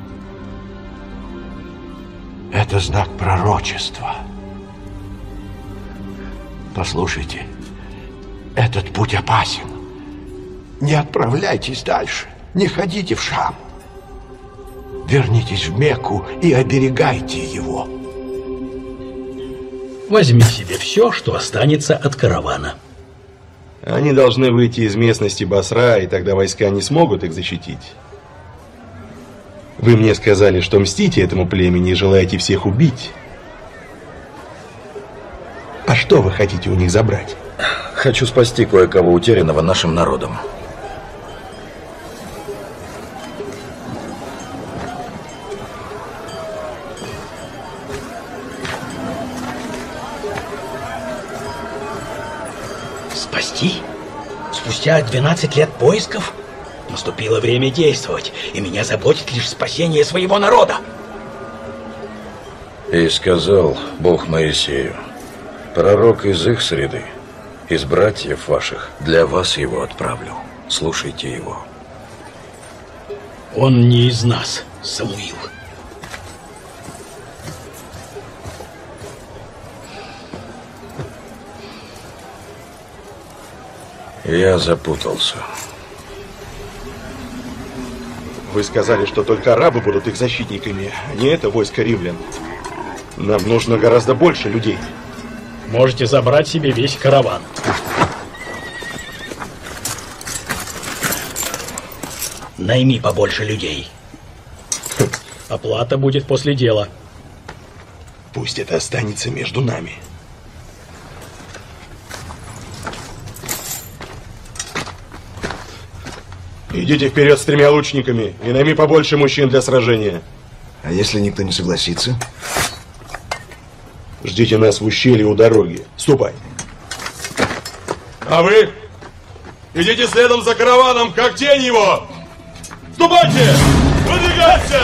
Это знак пророчества. Послушайте, этот путь опасен. Не отправляйтесь дальше, не ходите в Шам. Вернитесь в Мекку и оберегайте его. Возьми себе все, что останется от каравана. Они должны выйти из местности Басра, и тогда войска не смогут их защитить. Вы мне сказали, что мстите этому племени и желаете всех убить. А что вы хотите у них забрать? Хочу спасти кое-кого утерянного нашим народом. Спасти? Спустя 12 лет поисков? Наступило время действовать, и меня заботит лишь спасение своего народа. И сказал Бог Моисею: пророк из их среды, из братьев ваших, для вас его отправлю. Слушайте его. Он не из нас, Самуил. Я запутался. Вы сказали, что только арабы будут их защитниками, а не это войско римлян. Нам нужно гораздо больше людей. Можете забрать себе весь караван. Найми побольше людей. Оплата будет после дела. Пусть это останется между нами. Идите вперед с 3 лучниками и найми побольше мужчин для сражения. А если никто не согласится? Ждите нас в ущелье у дороги. Ступай. А вы? Идите следом за караваном, как тень его! Ступайте! Выдвигайся!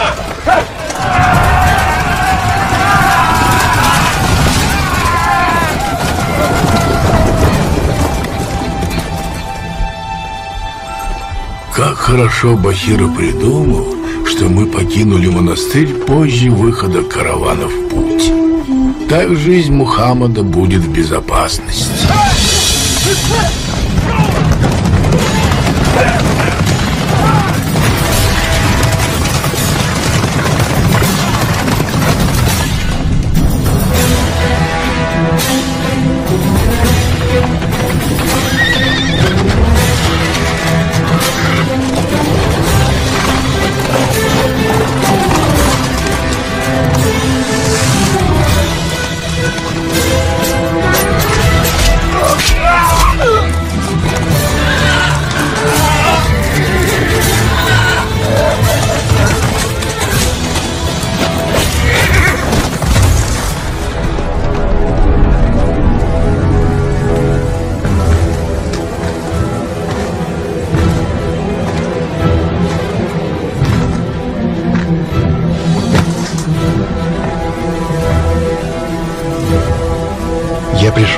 Как хорошо Бахира придумал, что мы покинули монастырь позже выхода каравана в путь. Так жизнь Мухаммада будет в безопасности.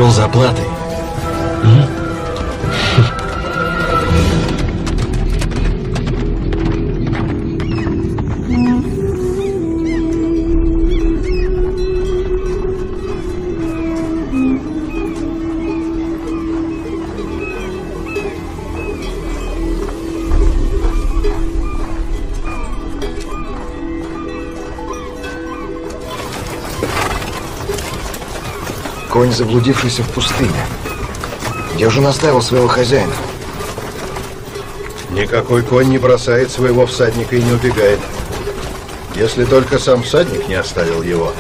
пришел за оплатой. Конь, заблудившийся в пустыне. Где же он оставил своего хозяина? Никакой конь не бросает своего всадника и не убегает. Если только сам всадник не оставил его.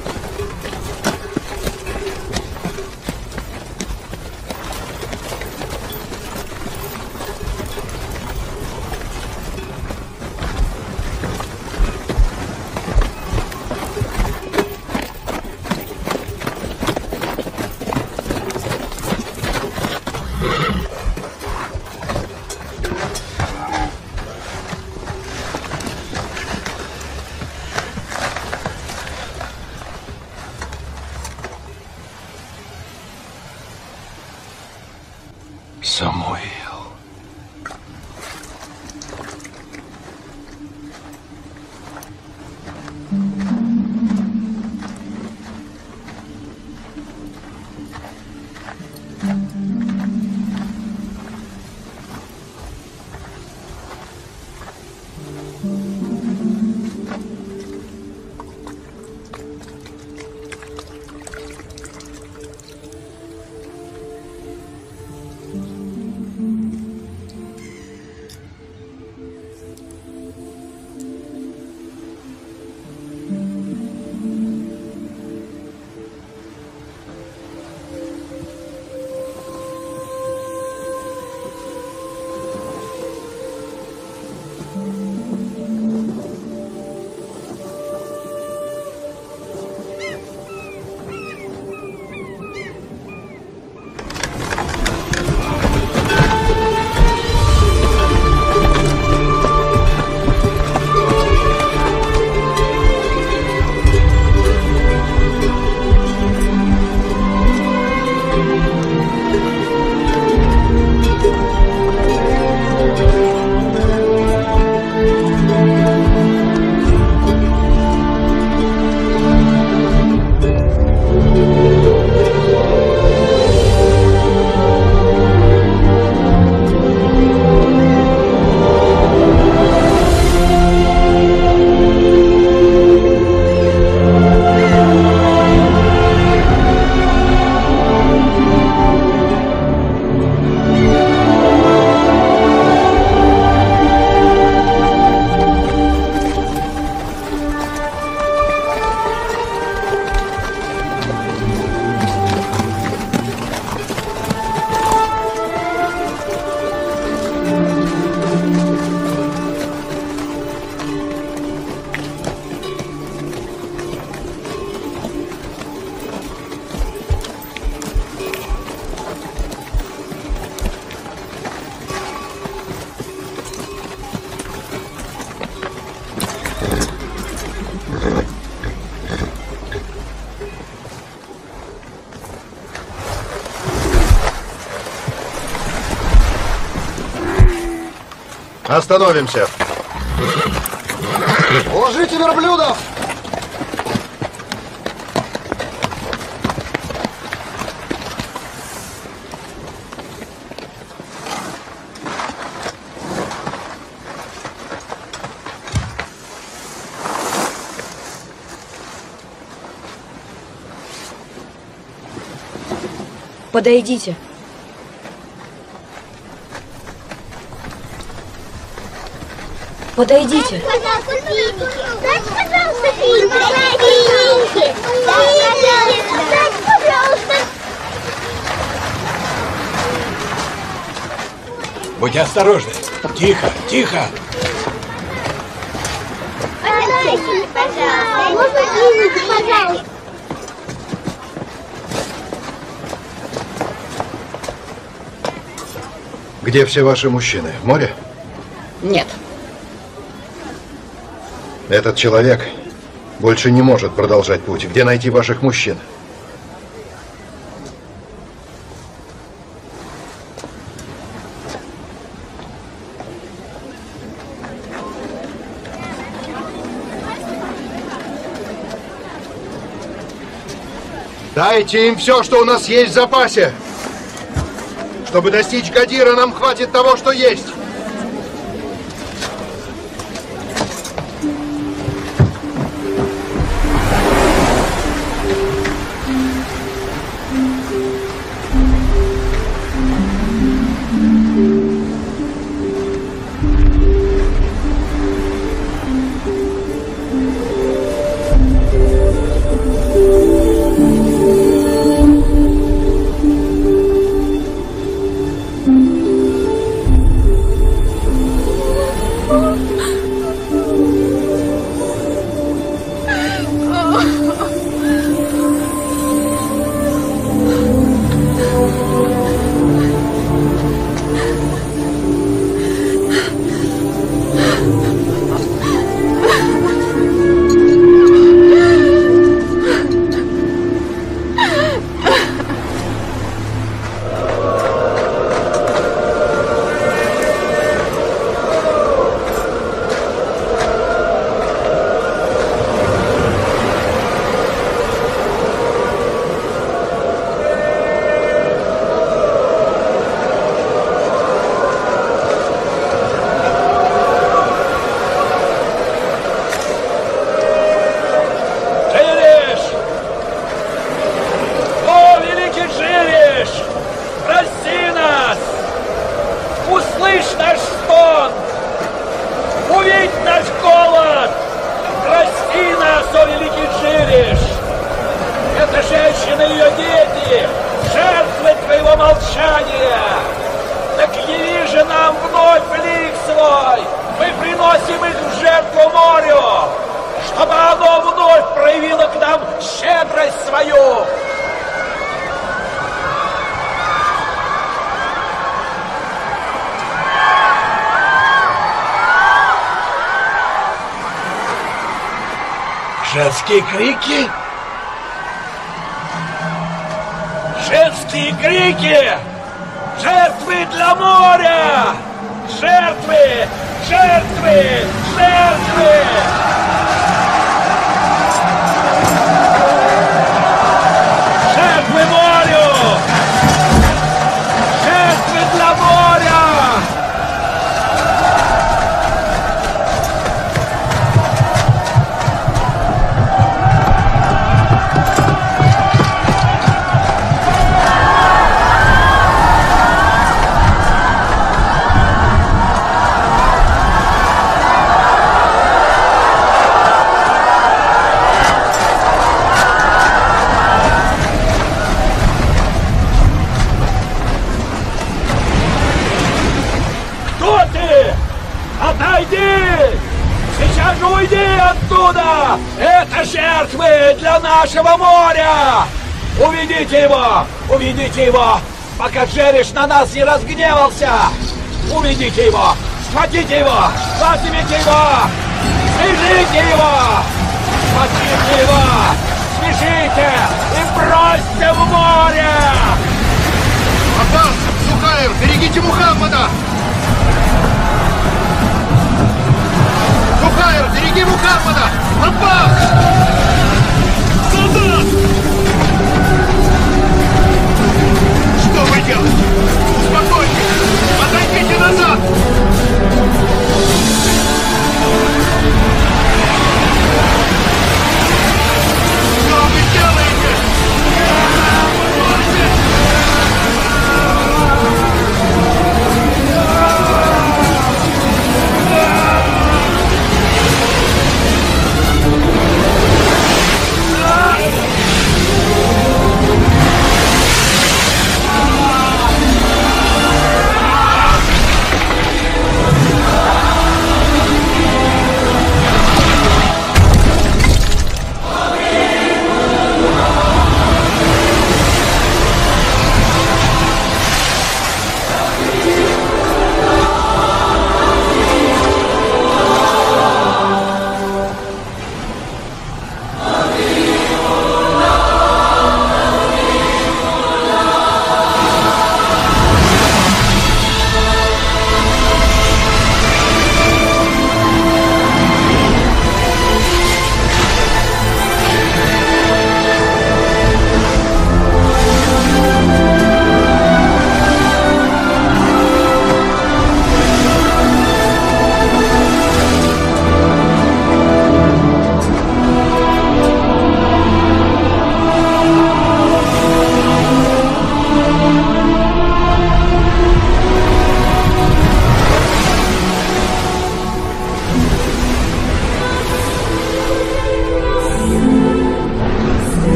Самуил. Остановимся. Уложите верблюдов! Подойдите. Подойдите. Дайте, пожалуйста, фильм. Дайте, пожалуйста. Будьте осторожны. Тихо, тихо. Подайте, пожалуйста. Можно фильм, пожалуйста? Где все ваши мужчины? В море? Нет. Этот человек больше не может продолжать путь. Где найти ваших мужчин? Дайте им все, что у нас есть в запасе. Чтобы достичь Гадира, нам хватит того, что есть. Женские крики? Женские крики! Жертвы для моря! Жертвы! Жертвы! Жертвы! Жертвы морю! Жертвы для моря! Оттуда! Это жертвы для нашего моря! Уведите его! Уведите его! Пока Джериш на нас не разгневался! Уведите его! Схватите его! Возьмите его! Свяжите его! Схватите его! Свяжите! И бросьте в море! Аббас! Сухаев! Берегите Мухаммада! Сухаев, береги Мухаммада! Аббас! Солдат! Что вы делаете? Успокойтесь! Отойдите назад! Что вы делаете?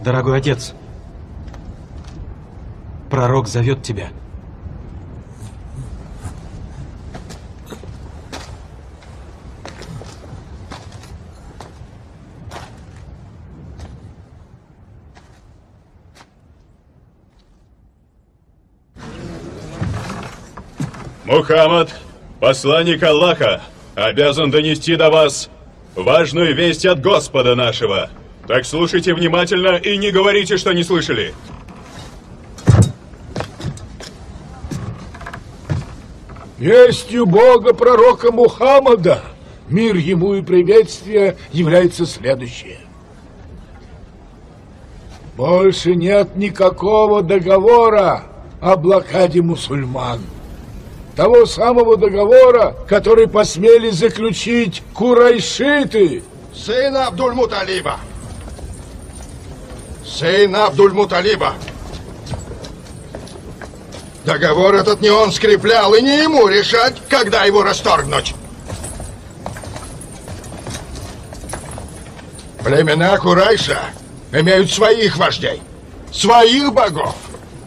Дорогой отец, пророк зовет тебя. Мухаммад, посланник Аллаха, обязан донести до вас важную весть от Господа нашего. Так слушайте внимательно и не говорите, что не слышали. Вестью Бога пророка Мухаммада, мир ему и приветствие, является следующее. Больше нет никакого договора о блокаде мусульман. Того самого договора, который посмели заключить курайшиты. Сын Абдуль-Муталиба. Сын Абдуль-Муталиба. Договор этот не он скреплял, и не ему решать, когда его расторгнуть. Племена Курайша имеют своих вождей, своих богов.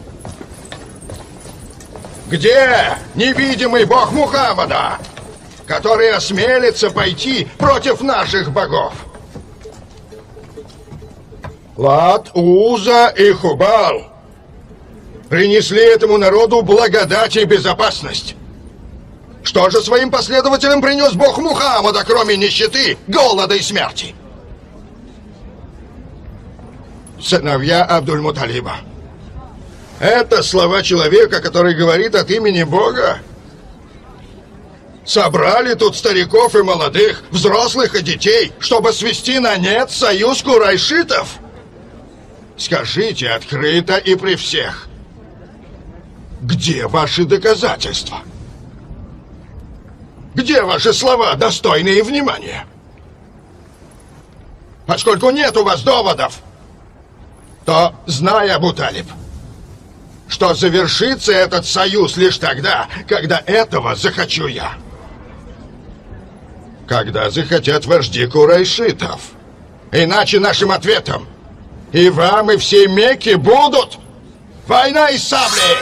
Где невидимый бог Мухаммада, который осмелится пойти против наших богов? Лат, Уза и Хубал принесли этому народу благодать и безопасность. Что же своим последователям принес бог Мухаммада, кроме нищеты, голода и смерти? Сыновья Абдуль-Муталиба. Это слова человека, который говорит от имени Бога. Собрали тут стариков и молодых, взрослых и детей, чтобы свести на нет союз курайшитов. Скажите открыто и при всех, где ваши доказательства? Где ваши слова, достойные внимания? Поскольку нет у вас доводов, то, зная, Абу-Талиб, что завершится этот союз лишь тогда, когда этого захочу я. Когда захотят вожди курайшитов. Иначе нашим ответом и вам, и всей Мекке будут война из сабли!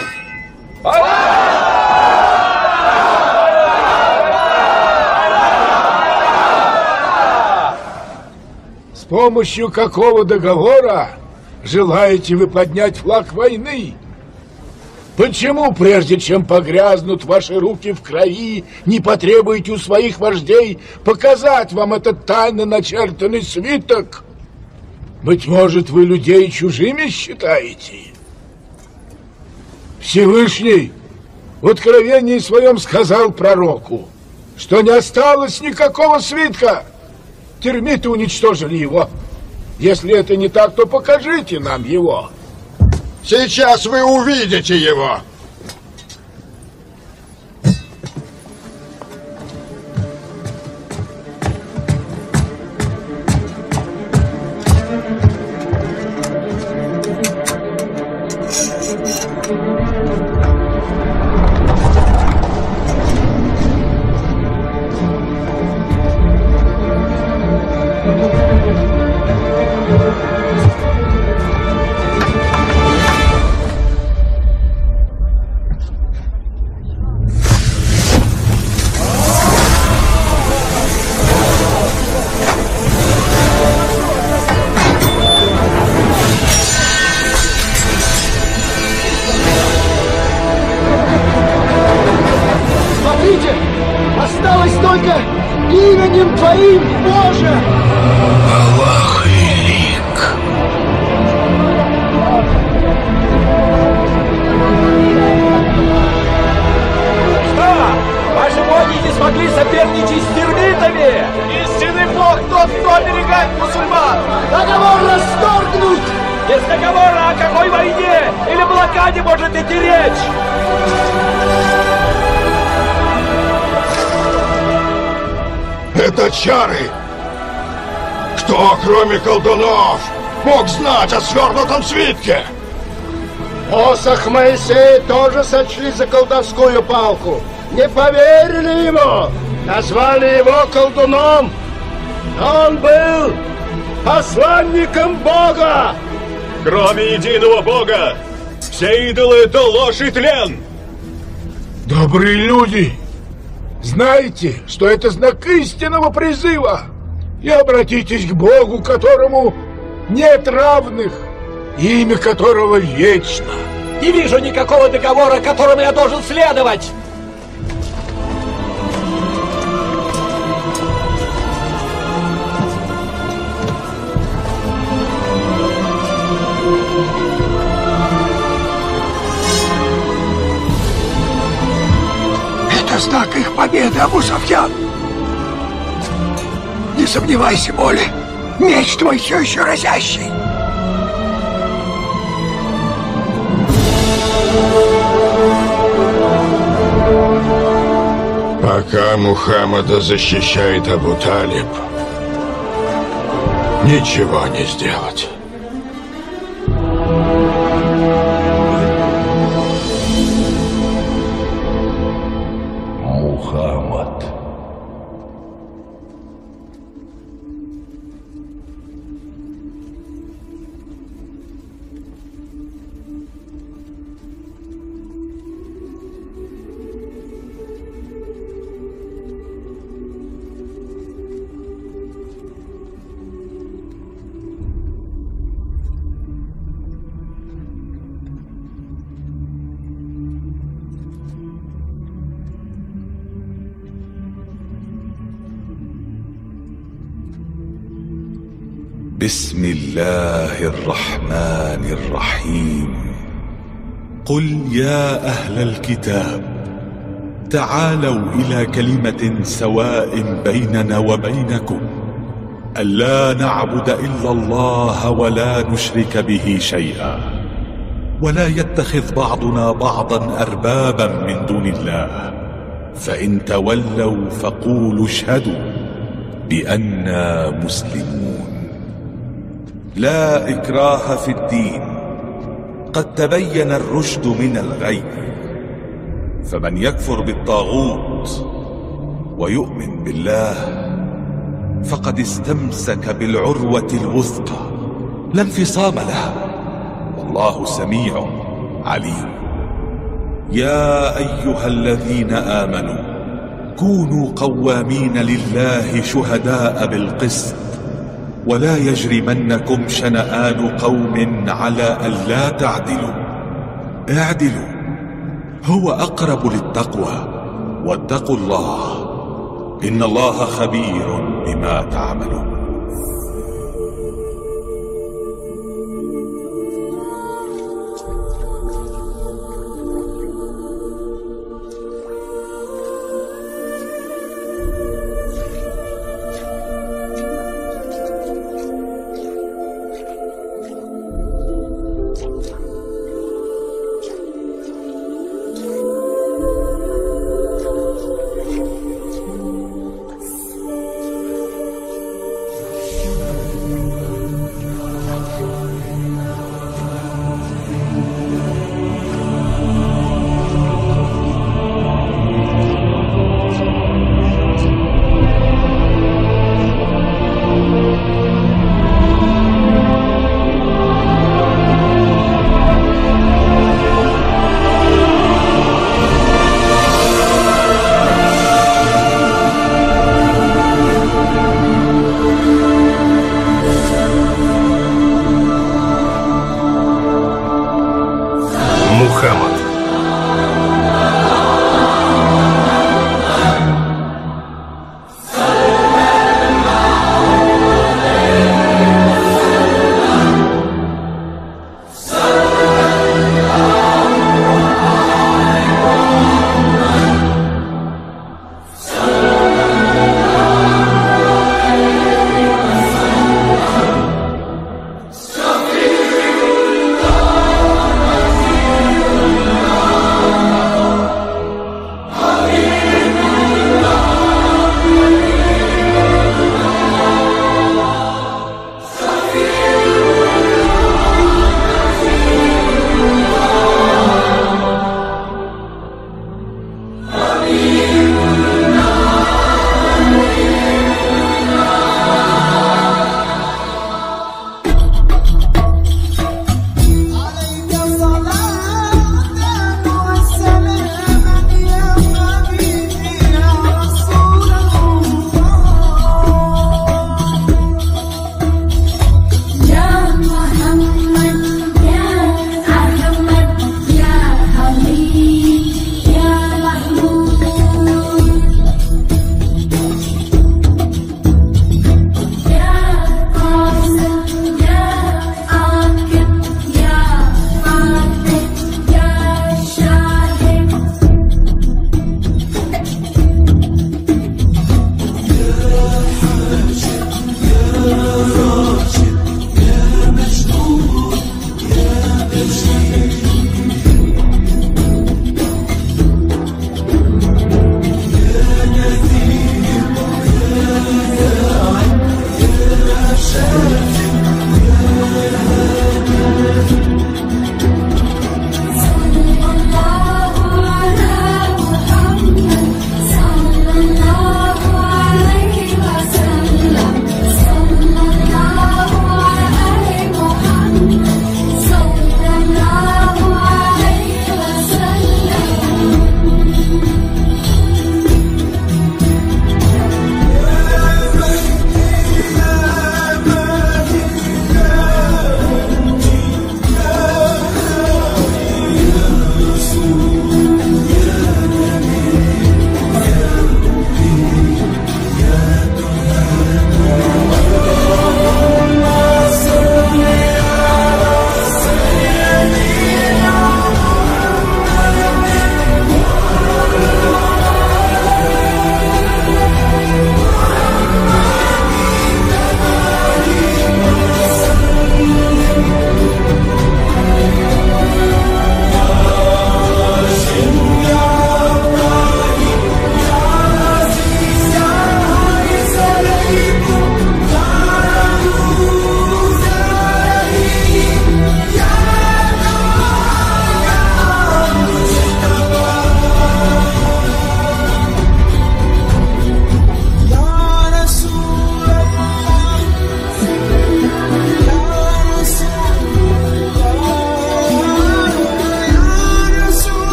С помощью какого договора желаете вы поднять флаг войны? Почему, прежде чем погрязнут ваши руки в крови, не потребуете у своих вождей показать вам этот тайно начертанный свиток? Быть может, вы людей чужими считаете? Всевышний в откровении своем сказал пророку, что не осталось никакого свитка. Термиты уничтожили его. Если это не так, то покажите нам его. Сейчас вы увидите его. Это чары! Кто, кроме колдунов, мог знать о свернутом свитке? Посох Моисея тоже сочли за колдовскую палку. Не поверили ему, назвали его колдуном. Но он был посланником Бога. Кроме единого Бога, все идолы — это ложь и тлен! Добрые люди, знайте, что это знак истинного призыва. И обратитесь к Богу, которому нет равных, имя которого вечно. Не вижу никакого договора, которому я должен следовать! Это знак их победы, Абу Суфьян. Не сомневайся, Моли. Меч твой все еще разящий. Пока Мухаммада защищает Абу Талиб, ничего не сделать. Мухаммад. بسم الله الرحمن الرحيم. قل يا أهل الكتاب تعالوا إلى كلمة سواء بيننا وبينكم ألا نعبد إلا الله ولا نشرك به شيئا ولا يتخذ بعضنا بعضا أربابا من دون الله فإن تولوا فقولوا اشهدوا بأننا مسلمون. لا إكراه في الدين قد تبين الرشد من الغي فمن يكفر بالطاغوت ويؤمن بالله فقد استمسك بالعروة الوثقى لا انفصام لها والله سميع عليم. يا أيها الذين آمنوا كونوا قوامين لله شهداء بالقسط ولا يجرمنكم شنآن قوم على ألا تعدلوا اعدلوا هو أقرب للتقوى واتقوا الله إن الله خبير بما تعملون.